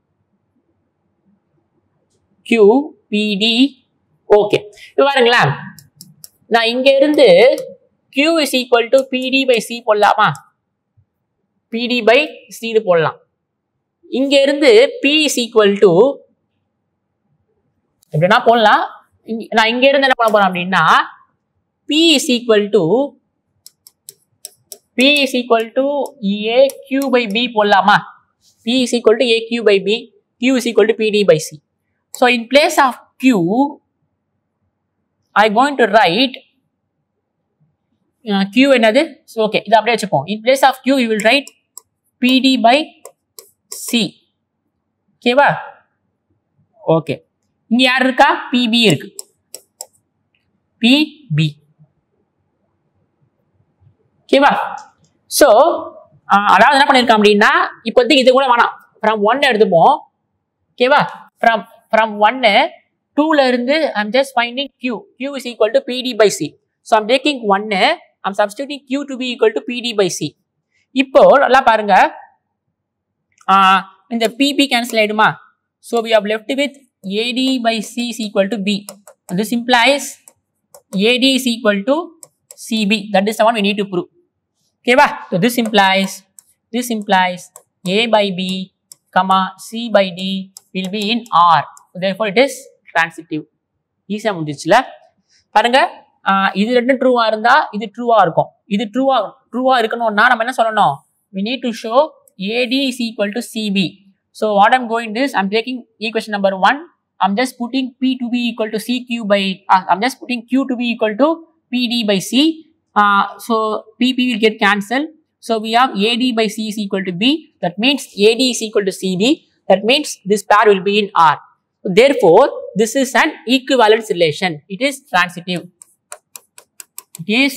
Q, PD. Okay. இப்போ பாருங்களா, நான் இங்க இருந்து Q is equal to PD by C போடலாமா? PD by C போடலாம். இங்க இருந்து P is equal to எப்படின்னா போடலாம். நான் இங்க இருந்து என்ன பண்ண போறேன் அப்படின்னா P is equal to AQ by B போடலாமா? P is equal to AQ by B. Q is equal to PD by C. So in place of Q, I going to write Q என்னது? So okay, இது அப்படியே வச்சுப்போம். In place of Q, you will write PD by C. ஓகேவா? Okay. இங்க யார் இருக்கா? PB இருக்கு. PB. ஓகேவா? சோ அதாவது என்ன பண்ணிருக்கோம் அப்படின்னா இப்போதைக்கு இது கூட வேணாம். from 1 எடுத்துப்போம். ஓகேவா? from 1 2ல இருந்து I'm just finding Q. Q is equal to PD by C. So I'm taking 1, I'm substituting Q to be equal to PD by C. இப்போ நல்லா பாருங்க, இந்த PB cancel ஆயிடுமா? So we have left with AD by C is equal to B. This implies AD is equal to CB. That is the one we need to prove. Okay, so this implies A by B, comma C by D will be in R. Therefore, it is transitive. Easy ah முடிஞ்சிச்சுல. பாருங்க, இது ரெண்டும் ட்ரூவா இருந்தா இது ட்ரூவா இருக்கும். இது ட்ரூவா இருக்கணும்னா நம்ம என்ன சொல்லணும்? We need to show AD is equal to CB. So what I'm going to is I'm taking equation number 1. I'm just putting P to be equal to CQ by I'm just putting Q to be equal to PD by C. So PP will get cancelled. So we have AD by C is equal to B. That means AD is equal to CB. That means this pair will be in R. Therefore, this is an equivalence relation. It is transitive. It is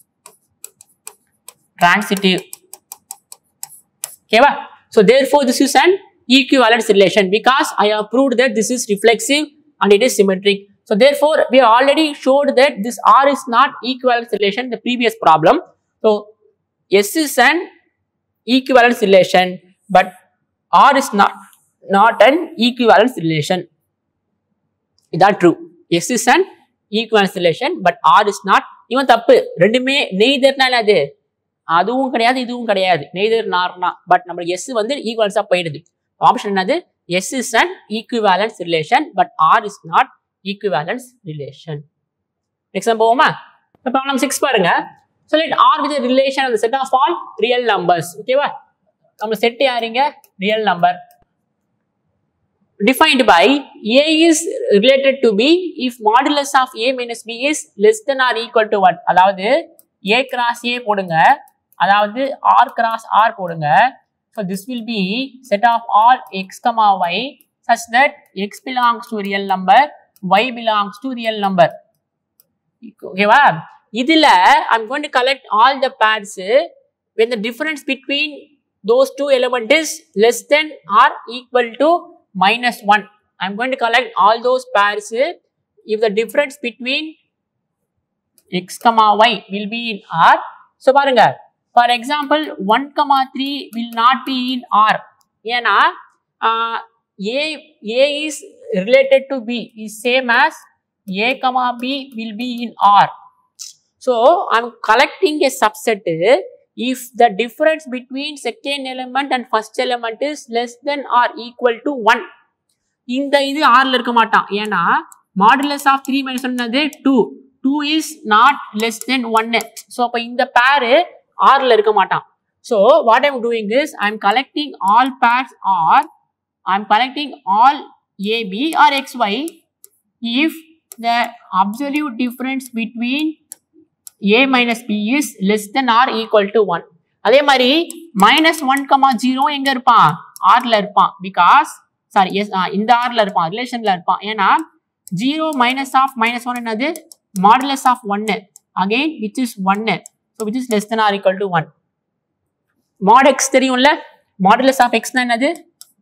transitive. Okay, so therefore this is an equivalence relation because I have proved that this is reflexive and it is symmetric. So therefore we have already showed that this R is not equivalence relation in the previous problem. So S is an equivalence relation but R is not an equivalence relation. Is that true? S is an equivalence relation but R is not. Even தப்பு, ரெண்டுமே நெய்தர்னால அதுவும் கிடையாது இதுவும் கிடையாது, neither நார்னா. But நம்ம S வந்து ஈக்குவலன்ஸா போயிடுது. ஆப்ஷன் என்னது? S is an equivalence relation but R is not equivalence relation. Next நம்ம போவோமா? problem 6 பாருங்க. So let R with a relation of the set of all real numbers. ஓகேவா? நம்ம செட் யாருங்க? real number. Defined by A is related to B if modulus of A minus B is less than or equal to 1. அதாவது A cross A போடுங்க, அதாவது R cross R போடுங்க. So So this will be set of all x comma y such that x belongs to real number, y belongs to real number. Okay va? Idila I'm going to collect all the pairs when the difference between those two elements is less than or equal to -1. I'm going to collect all those pairs if the difference between x comma y will be in R. So பாருங்க, for example 1,3 will not be in R. ஏன்னா A is related to B is same as A comma B will be in R. So I'm collecting a subset if the difference between second element and first element is less than or equal to 1. இந்த இது Rல இருக்க மாட்டான். ஏன்னா modulus of 3 minus 1 என்னது 2. 2 is not less than 1. So அப்ப இந்த pair Rல இருக்க மாட்டான். So what I'm doing is I'm collecting all pairs R. I'm collecting all AB or XY if the absolute difference between A minus B is less than or equal to 1. அதே மாதிரி -1,0 எங்க இருப்பான்? Rல இருப்பான். Because sorry yes இந்த Rல இருப்பான், ரிலேஷன்ல இருப்பான். ஏன்னா 0 minus of -1 என்னது modulus of 1 again which is 1, so which is less than or equal to 1. Mod x தெரியும்ல, modulus of x னா என்னது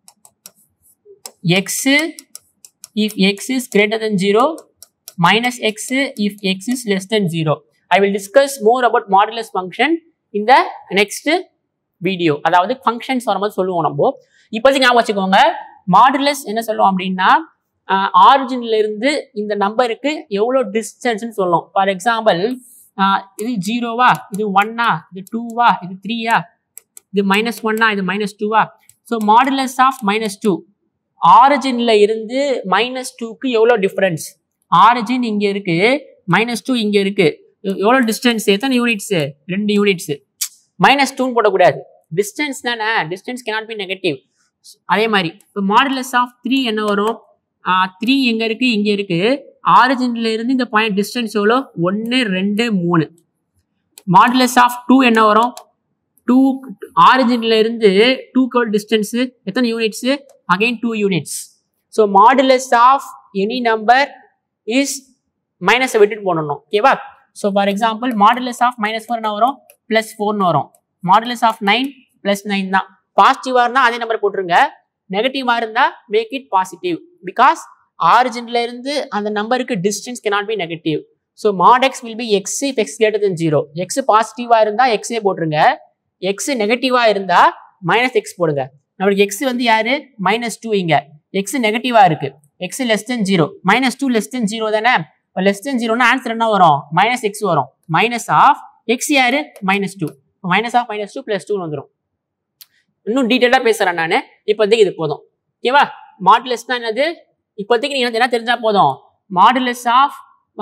x if x is greater than 0 minus x if x is less than 0. I will discuss more about modulus function in the next video. அதாவது functions வரும்போது சொல்லுவோம் நம்ம. இப்போதைக்கு ஞாபகம் வச்சுக்கோங்க, modulus என்ன சொல்லுவோம் அப்படின்னா ஆரிஜின்ல இருந்து இந்த நம்பருக்கு எவ்வளோ டிஸ்டன்ஸ்னு சொல்லும். ஃபார் எக்ஸாம்பிள் இது 0வா, இது 1ஆ, இது 2வா, இது 3ஆ, இது -1ஆ, இது -2வா. ஸோ மாடுலஸ் ஆஃப் -2 ஆரிஜின்ல இருந்து -2க்கு எவ்வளோ டிஃபரன்ஸ்? ஆரிஜின் இங்க இருக்கு, -2 இங்க இருக்கு, எவ்வளோ டிஸ்டன்ஸ்? எத்தனை யூனிட்ஸ்? 2 யூனிட்ஸ். -2 போடக்கூடாது, டிஸ்டன்ஸ் தானே, டிஸ்டன்ஸ் கேனாட் பி நெகட்டிவ். அதே மாதிரி இப்போ மாடுலஸ் ஆஃப் 3 என்ன வரும்? 3 எங்க இருக்கு? இங்க இருக்கு. ஆரிஜின்ல இருந்து இந்த பாயிண்ட் டிஸ்டன்ஸ் எவ்வளோ? 1 2 3. மாடுலஸ் ஆஃப் 2 என்ன வரும்? 2 ஆரிஜின்ல இருந்து 2 டிஸ்டன்ஸ் எத்தனை units? Again 2 units. So modulus of any number is மைனஸை விட்டுட்டு போடணும். ஓகேவா? So for example modulus of -4 என்ன வரும்? +4ன்னு வரும். மாடுலஸ் ஆஃப் 9 +9 தான். பாசிட்டிவா இருந்தா அதே நம்பர் போட்டுருங்க, நெகட்டிவா இருந்தா மேக் இட் பாசிட்டிவ். பிகாஸ் ஆரிஜின்ல இருந்து அந்த நம்பருக்கு distance cannot be negative. So mod x will be x if x greater than 0. x பாசிட்டிவா இருந்தா எக்ஸே போட்டுருங்க, x நெகட்டிவா இருந்தா -x போடுங்க. நம்மளுக்கு x வந்து யாரு? -2 இங்க. x நெகட்டிவா இருக்கு, x less than 0, -2 less than 0 தானே. இப்போ less than 0னா ஆன்சர் என்ன வரும்? -x வரும். மைனஸ் ஆஃப் x யாரு? -2. மைனஸ் ஆஃப் -2 +2 வந்துடும். இன்னும் டீட்டெயிலாக பேசுறேன் நான், இப்போதைக்கு இது போதும். ஓகேவா? மாடுலஸ் தான் என்னது? இப்போதைக்கு நீங்க என்ன தெரிஞ்சா போதும். Modulus of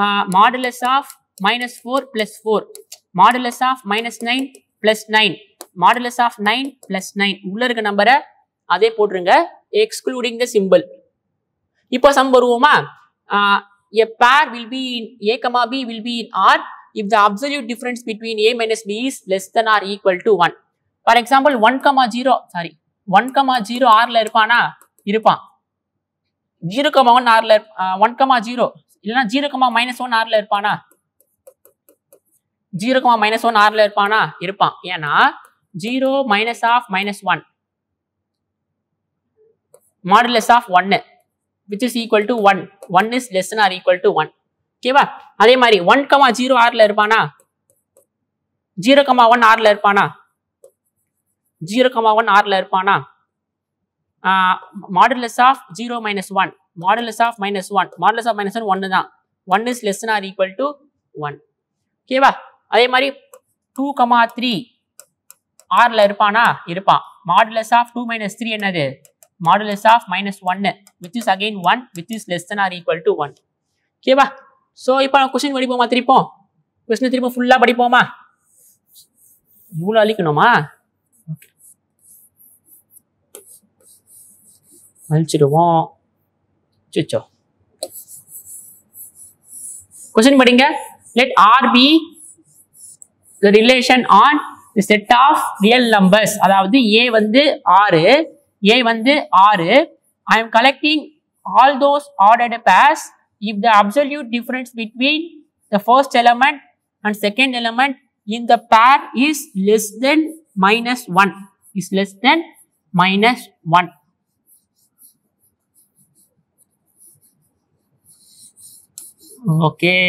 -4 + 4, modulus of -9 + 9, modulus of 9 + 9 உள்ள இருக்க நம்பரை அதே போட்டுருங்க, எக்ஸ்க்ளூடிங் த சிம்பிள். இப்போ சம் வருவோமா? a pair will be in A comma B will be in R if the absolute difference between A minus B is less than or equal to 1. For example 1,0 Rல இருப்பானா? இருப்பான். 0,1 Rல 1,0 இல்லைன்னா 0,-1 Rல இருப்பானா? 0,-1 Rல இருப்பானா? இருப்பான். ஏன்னா 0 minus of -1 modulus of 1 which is equal to 1. 1 is less than or equal to 1. ஓகேவா? அதே மாதிரி 1,0 Rல இருப்பானா? 0,1 Rல இருப்பானா? 0,1 Rல இருப்பானா? modulus of 0 minus 1, modulus of -1, modulus of -1 1 தான். 1 is less than or equal to 1. ஓகேவா? அதே மாதிரி 2,3 Rல இருப்பானா? இருப்பான். modulus of 2 minus 3 என்னது? modulus of -1 which is again 1 which is less than or equal to 1. ஓகேவா? ஸோ இப்போ நான் கொஸ்டின் படிப்போமா? திருப்போம் கொஸ்டின் திருப்ப ஃபுல்லாக படிப்போமா? இவ்வளோ அழிக்கணுமா? அழிச்சிடுவோம். சிச்சோ கொஸ்டின் படிங்க. let R be the relation on the set of real numbers அதாவது a வந்து 6 a வந்து 6 I am collecting all those ordered pairs if the absolute difference between the first element and second element in the pair is less than -1 is less than -1. Okay.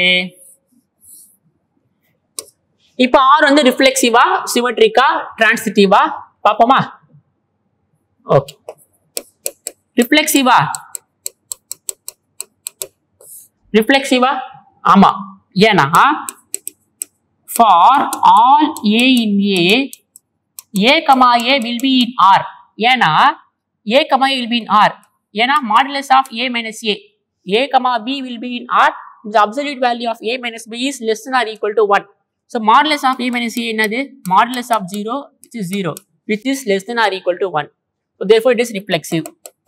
இப்போ R வந்து ரிஃப்ளெக்சிவா சிமெட்ரிக்கா டிரான்சிட்டிவா பாப்போமா? Okay. ரிஃப்ளெக்சிவா ஆமா. ஏனா for all a in a comma a will be in R. ஏனா a comma a will be in R. ஏனா modulus of a minus a comma b will be in R. The absolute value of a minus b is less than or equal to 1. So modulus of a minus a என்னது? Modulus of 0 which is 0 which is less than or equal to 1. So therefore it is reflexive.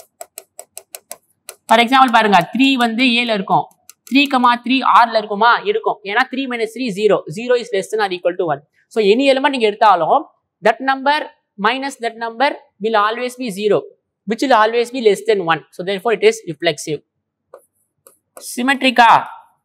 For example பாருங்க 3 வந்து a ல இருக்கும். 3,3 R ல இருக்குமா? இருக்கும். ஏனா 3 minus 3 0. 0 is less than or equal to 1. So any element நீங்க எடுத்தாலும் that number minus that number will always be 0 which will always be less than 1. So therefore it is reflexive. Symmetrica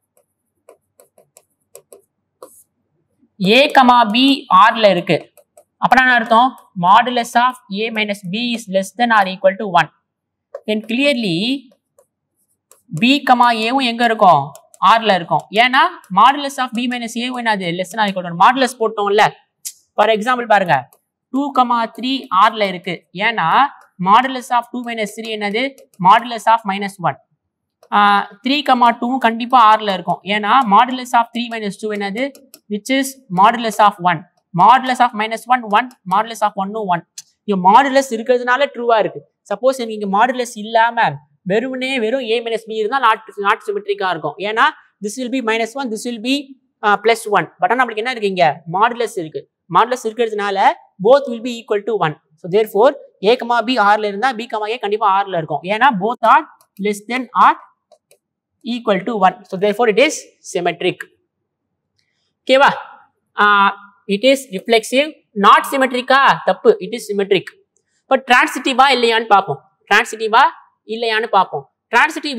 a comma b R ல இருக்கு. அப்ப என்ன அர்த்தம்? Modulus of a minus b is less than or equal to 1. Then clearly b comma a வும் எங்க இருக்கும்? R ல இருக்கும். ஏனா modulus of b minus a வும் என்னது? less than or equal to 1. Modulus போட்டோம்ல. For example பாருங்க 2,3 R ல இருக்கு. ஏனா modulus of 2 minus 3 என்னது? Modulus of -1. 3,2 கண்டிப்பா R ல இருக்கும். ஏனா modulus of 3 minus 2 என்னது? which is modulus of 1. Modulus of -1 1, modulus of 1 1. இங்க modulus இருக்கிறதுனால ட்ரூவா இருக்கு. சப்போஸ் நீங்க modulus இல்லாம வெறும் a minus b இருந்தா not symmetric-ஆ இருக்கும். ஏனா this will be -1, this will be +1. But நமக்கு என்ன இருக்கு இங்க? modulus இருக்கு. modulus இருக்கிறதுனால both will be equal to 1. So therefore a, b R ல இருந்தா b, a கண்டிப்பா R ல இருக்கும். ஏனா both are less than or equal to 1. So therefore it is symmetric. Okay va? It is reflexive. Not symmetric தப்பு. It is symmetric. But transitive இல்லையான்னு பாப்போம். transitive இல்லையான்னு பாப்போம். transitive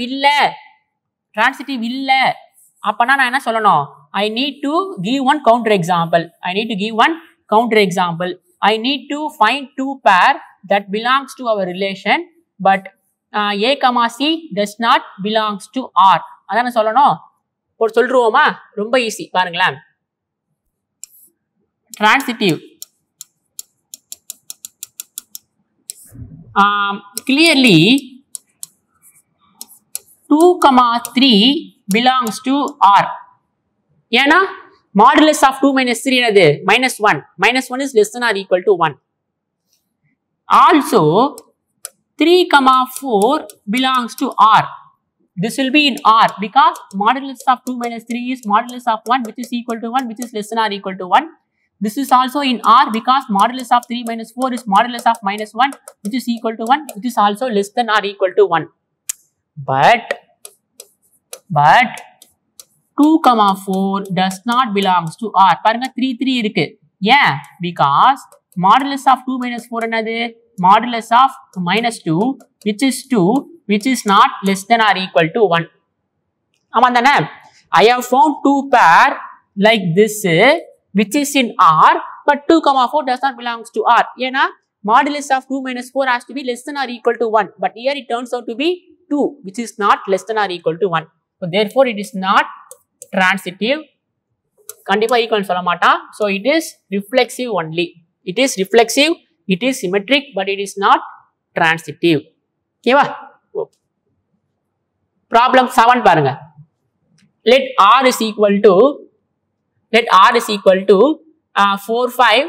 இல்ல அப்பனா நான் என்ன சொல்லணும்? I need to give one counter example. I need to find two pair that belongs to our relation but a comma c does not belongs to R. அதானே சொல்லணும். போட்டு சொல்றோமா? ரொம்ப ஈஸி பாருங்களேன். Transitive. Clearly 2,3 belongs to R. ஏனா modulus of 2 minus 3 என்னது? -1. -1 is less than or equal to 1. Also 3,4 belongs to R. This will be in R because modulus of 2 minus 3 is modulus of 1 which is equal to 1 which is less than or equal to 1. This is also in R because modulus of 3 minus 4 is modulus of -1 which is equal to 1 which is also less than or equal to 1. But 2,4 does not belongs to R. பாருங்க 3 இருக்கு. ஏன்? Because modulus of 2 minus 4 என்னது? Modulus of -2 which is 2 which is not less than or equal to 1. ஆமா தானே? I have found two pair like this which is in R but 2,4 does not belongs to R. ஏனா modulus of 2 minus 4 has to be less than or equal to 1 but here it turns out to be 2 which is not less than or equal to 1. So therefore it is not transitive. கண்டிப்பா equal சொல்ல மாட்டான். So it is reflexive only. It is reflexive, it is symmetric but it is not transitive. ஓகேவா? Problem 7 பாருங்க. Let R is equal to 4 5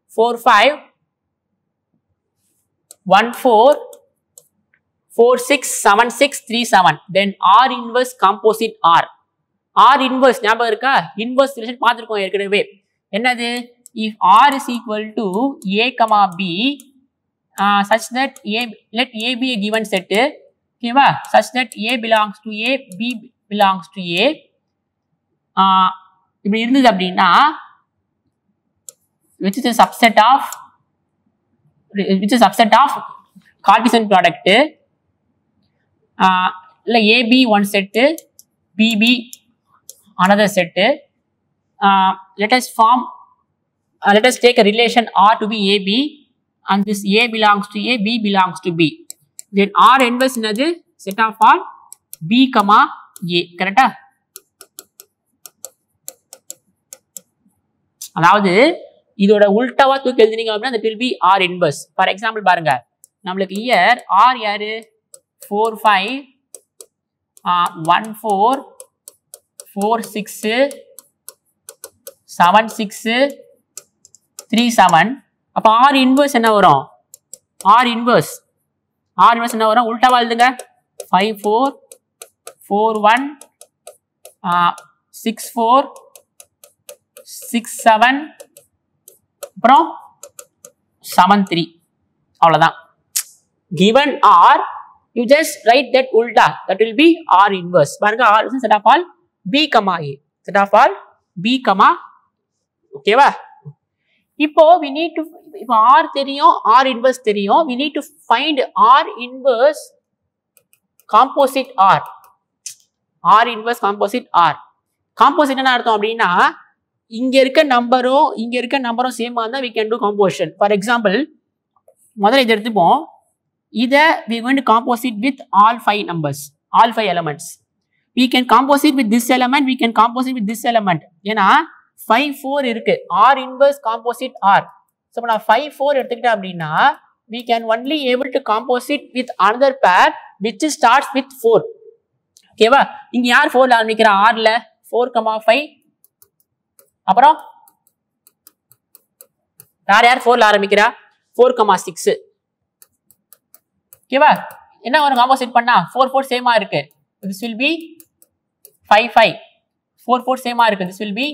1 4 4 6 7 6 3 7. Then R inverse composite R. R inverse ஞாபகம் இருக்கா? Inverse relation பார்த்திருக்கோம் ஏற்கனவே. என்னது? If R is equal to a comma b such that let a be a given set. ஓகேவா? Such that a belongs to a, b belongs to a. இப்படி இருந்தது அப்படின்னா which is a subset of Cartesian product. AB one set, BB another set. Let us take a relation R to be AB, and this A belongs to A, B belongs to B. Then R inverse another set of all B comma A, correct? அதாவது இதோட உல்டாவா தூக்கி எழுதினீங்க அப்படின்னா that will be R inverse. For example பாருங்க, நம்மளுக்கு here R யாரு 4 5 1 4 4 6 7 6 3 7. அப்ப R inverse என்ன வரும்? R inverse என்ன வரும்? உல்டாவா எழுதுங்க. 5 4 4 1 6 4 6 7 அப்புறம் 7 3. அவ்வளவுதான். Given R, you just write that ulta, that will be R inverse. பாருங்க, R is set of all B comma A, set of all B comma, ஓகேவா? இப்போ we need to, இப்போ R தெரியும், R inverse தெரியும், we need to find R inverse composite R. R inverse composite R. Composite என்ன அர்த்தம் அப்படின்னா, இங்க இருக்க நம்பரும் சேமா இருந்தா we can do composition. For example, முதல்ல இதை எடுத்துப்போம். இதை we going to composite with all 5 numbers, all 5 elements. We can composite with this element, we can composite with this element. ஏன்னா 5 4 இருக்கு. R inverse composite R. So நான் 5 4 எடுத்துக்கிட்டேன் அப்படின்னா we can only able to composite with another pair which starts with 4. ஓகேவா? இங்க யார் 4 ல ஆரம்பிக்கிறா? R ல 4, 5. அப்புறம் யார் 4 ல ஆரம்பிக்கிறா? 4, 6. ஓகேவா? என்ன ஒரு காம்போசிட் பண்ணா 4 4 சேமா இருக்கு. This will be 5 5. 4 4 சேமா இருக்கு. This will be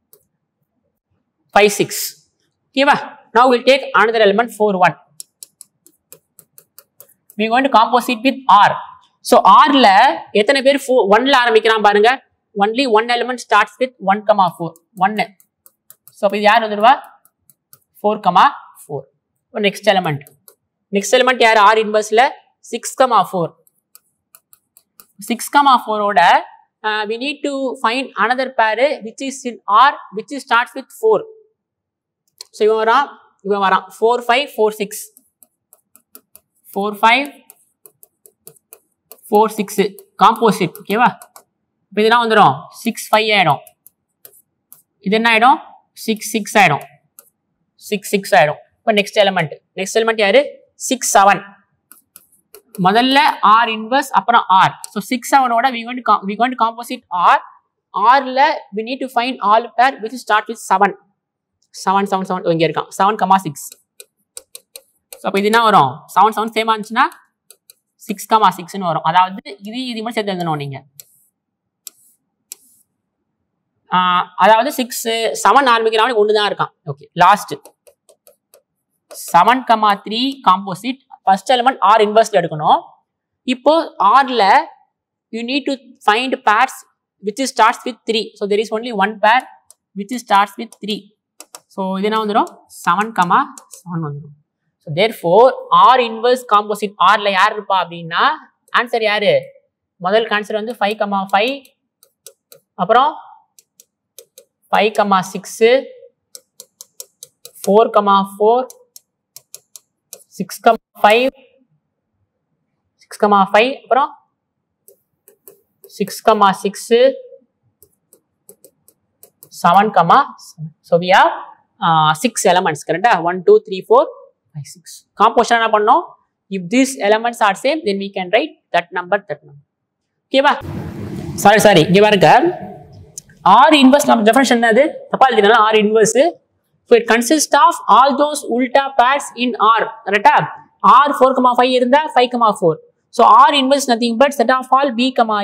5 6. ஓகேவா? Now we'll take another element 4 1. We are going to composite with R. So R ல எத்தனை பேர் 1 ல ஆரம்பிக்கிறான் பாருங்க. Only one element starts with 1, 4. 1. So இது யார் வந்துருவா? 4, 4. Next element. Next element யார்? R inverse ல 6, 4. 6, 4 ஓட we need to find another pair which is in R which starts with 4. So இவன் வரான் 4 5 4 6. 4 5 4 6 composite. ஓகேவா? இப்போ இது என்ன வந்துரும்? 6 5 ஆயிடும். இது என்ன ஆயிடும்? 6 6 ஆயிடும். 6 6 ஆயிடும். இப்போ நெக்ஸ்ட் எலிமெண்ட் யாரு? 6 7. முதல்ல R inverse அப்புறம் R. So 6 7 ஓட we going to composite R. R ல we need to find all pair which start with 7. 7 7 7 இங்க இருக்கான். 7, 6. So அப்ப இது என்ன வரும்? 7 7 சேமா இருந்துச்சுன்னா 6, 6 ன்னு வரும். அதாவது இது மட்டும் சேர்த்து எழுதணும் நீங்க. அதாவது 6 7 ஆரம்பிக்கிறவனுக்கு ஒன்று தான் இருக்கான். Okay, last 7, 3 composite. First element R இன்வர்ஸ்ல எடுக்கணும். இப்போ R ல you need to find pairs which starts with 3. So there is only one pair which starts with 3. So இது என்ன வந்துரும்? 7, 7 வந்துரும். So therefore R inverse composite R ல யார் இருப்பா அப்படின்னா ஆன்சர் யாரு? முதல் ஆன்சர் வந்து 5, 5. அப்புறம் 5, 6, 4, 4, 6, 5, 6, 5, அப்புறம் 6, 6, 7, 7. So we have 6 elements, correct? 1, 2, 3, 4, 5, 6. Composition என்ன பண்ணோம்? If these elements are same, then we can write that number. Okay ba? Sorry. இங்க பாருங்க. R inverse நம்ம definition என்னது? தப்பா எழுதினால R inverse. So it consists of all those ulta pairs in R. Correct? R 4, 5 இருந்தா 5, 4. So R inverse nothing but set of all B,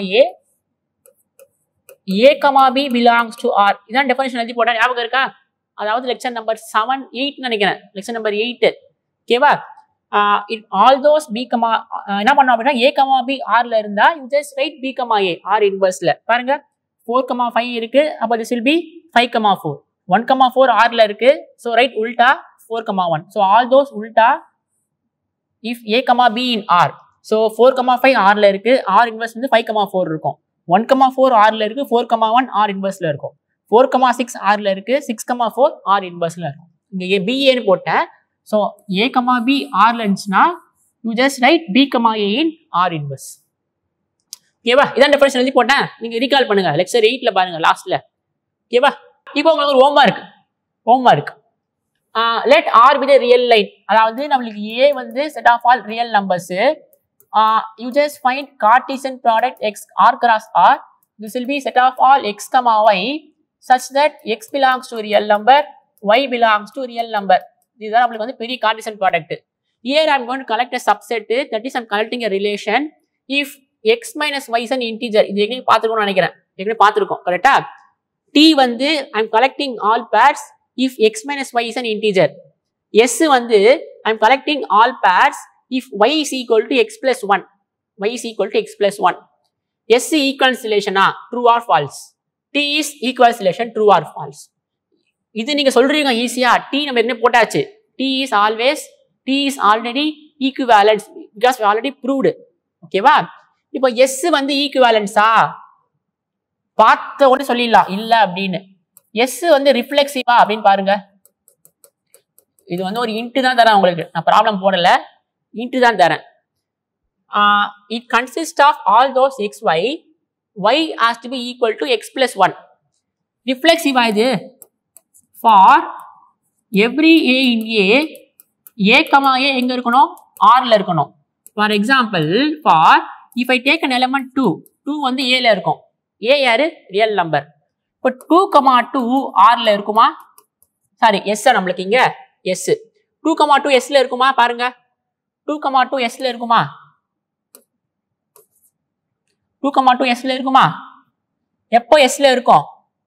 A, B belongs to R. இதான் definition எழுதி போட்டா ஞாபகம் இருக்கா? அதாவது லெக்சர் நம்பர் 7 8 நினைக்கிறேன். Lecture number 8. ஓகேவா? all those B, என்ன பண்ணோம் அப்படின்னா A, B R ல இருந்தா you just write B, A R inverse ல. பாருங்க 4, 5 இருக்கு. அப்ப this will be 5, 4. 1,4 ஆர்ல இருக்கு. ஸோ ரைட் உல்டா 4,1. ஸோ ஆல் தோஸ் உல்டா if a, b in r. So 4,5 ஆர்ல இருக்கு. r இன்வெர்ஸ் வந்து 5,4 இருக்கும். 1,4 ஆர்ல இருக்கு. 4,1 r இன்வெர்ஸ்ல இருக்கும். 4,6 ஆர்ல இருக்கு. 6,4 r இன்வெர்ஸ்ல இருக்கும். இங்க BAன்னு போட்டேன். ஸோ a, b ஆர்ல இருந்துச்சுன்னா you just write b, a in r inverse. ஓகேவா? இதான் டெஃபினிஷன் எழுதி போட்டேன். நீங்க ரீகால் பண்ணுங்க. லெக்சர் 8ல பாருங்க லாஸ்ட்ல. ஓகேவா? இப்போ உங்களுக்கு ஒரு homework. let r be the real line. அதாவது நம்மளுக்கு a வந்து set of all real numbers. You just find Cartesian product x r cross r. This will be set of all x, y such that x belongs to real number, y belongs to real number. இதுதான் நம்மளுக்கு வந்து பெரிய Cartesian product. Here I am going to collect a subset. That is I am collecting a relation. If x minus y is an integer. இது ஏற்கனவே பார்த்துருக்கோம்னு நினைக்கிறேன். ஏற்கனவே பார்த்துருக்கோம். கரெக்டா? t வந்து I am collecting all pairs if x minus y is an integer. s வந்து I am collecting all pairs if y is equal to x plus 1. y is equal to x plus 1. s equivalence relation true or false. t is equivalence relation true or false. இது நீங்க சொல்றீங்க ஈஸியா. t நம்ம என்ன போட்டாச்சு. t is already equivalence because we already proved. ஓகேவா? இப்போ s வந்து ஈக்குவேலன்ஸா பார்த்த உடனே சொல்லிடலாம் இல்ல அப்படின்னு. s வந்து ரிஃப்ளெக்சிவா அப்படின்னு பாருங்க. இது வந்து ஒரு இன்ட் தான் தரேன் உங்களுக்கு. நான் ப்ராப்ளம் போடல. இன்ட் தான் தரேன். It consists of all those x, y has to be equal to x plus 1. ரிஃப்ளெக்சிவா இது. For every a in a, எங்க இருக்கணும்? rல இருக்கணும். For example, for if I take an element 2 வந்து a ல இருக்கும். a யாரு? Real number. இப்போ 2,2 rல இருக்குமா? சாரி s நம்மளுக்கு இங்க s. 2,2 s ல இருக்குமா? பாருங்க. 2,2 s ல இருக்குமா? 2,2 s ல இருக்குமா? எப்போ s ல இருக்கும்?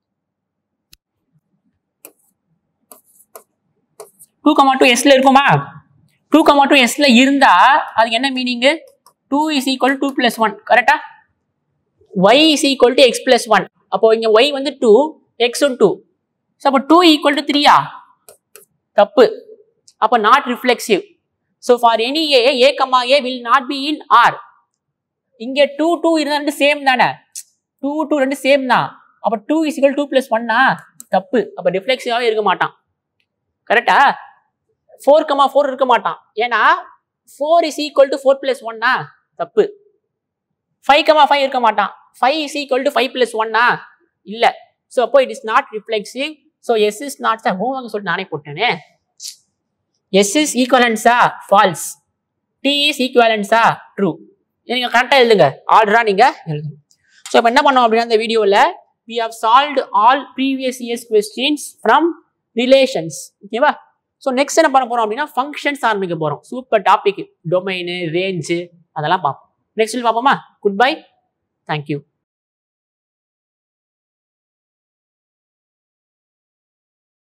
2,2 s ல இருக்குமா? 2,2 s ல இருந்தா அது என்ன meaning? 2 is equal to 2 plus 1. கரெக்டா? y is equal to x plus 1. அப்போ இங்க y வந்து 2, x 2. So அப்போ 2 equal to 3 தப்பு. அப்போ not reflexive. So for any a, will not be in R. இங்க 2, 2 இருந்தா ரெண்டு சேம் தானே. 2, 2 ரெண்டு சேம் தான். அப்போ 2 is equal to 2 plus 1 தப்பு. அப்போ ரிஃப்ளெக்சிவாவே இருக்க மாட்டான். கரெக்டா? 4,4 இருக்க மாட்டான். ஏன்னா 4 is equal to 4 plus 1 தப்பு. 5,5 இருக்க மாட்டான். 5 is equal to 5 plus 1 இல்ல. So அப்போ it is not reflexive. So s is not the homework சொல்லிட்டு நானே போட்டேனே. s is equivalence false. t is equivalence true. நீங்க கரெக்டா எழுதுங்க. ஆர்டரா நீங்க எழுதுங்க. So இப்போ என்ன பண்ணோம் அப்படின்னா இந்த வீடியோல we have solved all previous years questions from relations. ஓகேவா? ஸோ நெக்ஸ்ட் என்ன பண்ண போறோம் அப்படின்னா ஃபங்க்ஷன்ஸ் ஆரம்பிக்க போறோம். Super topic. டொமைனு, ரேஞ்சு அதெல்லாம் பார்ப்போம். நெக்ஸ்ட் பார்ப்போமா? Good bye. தேங்க்யூ.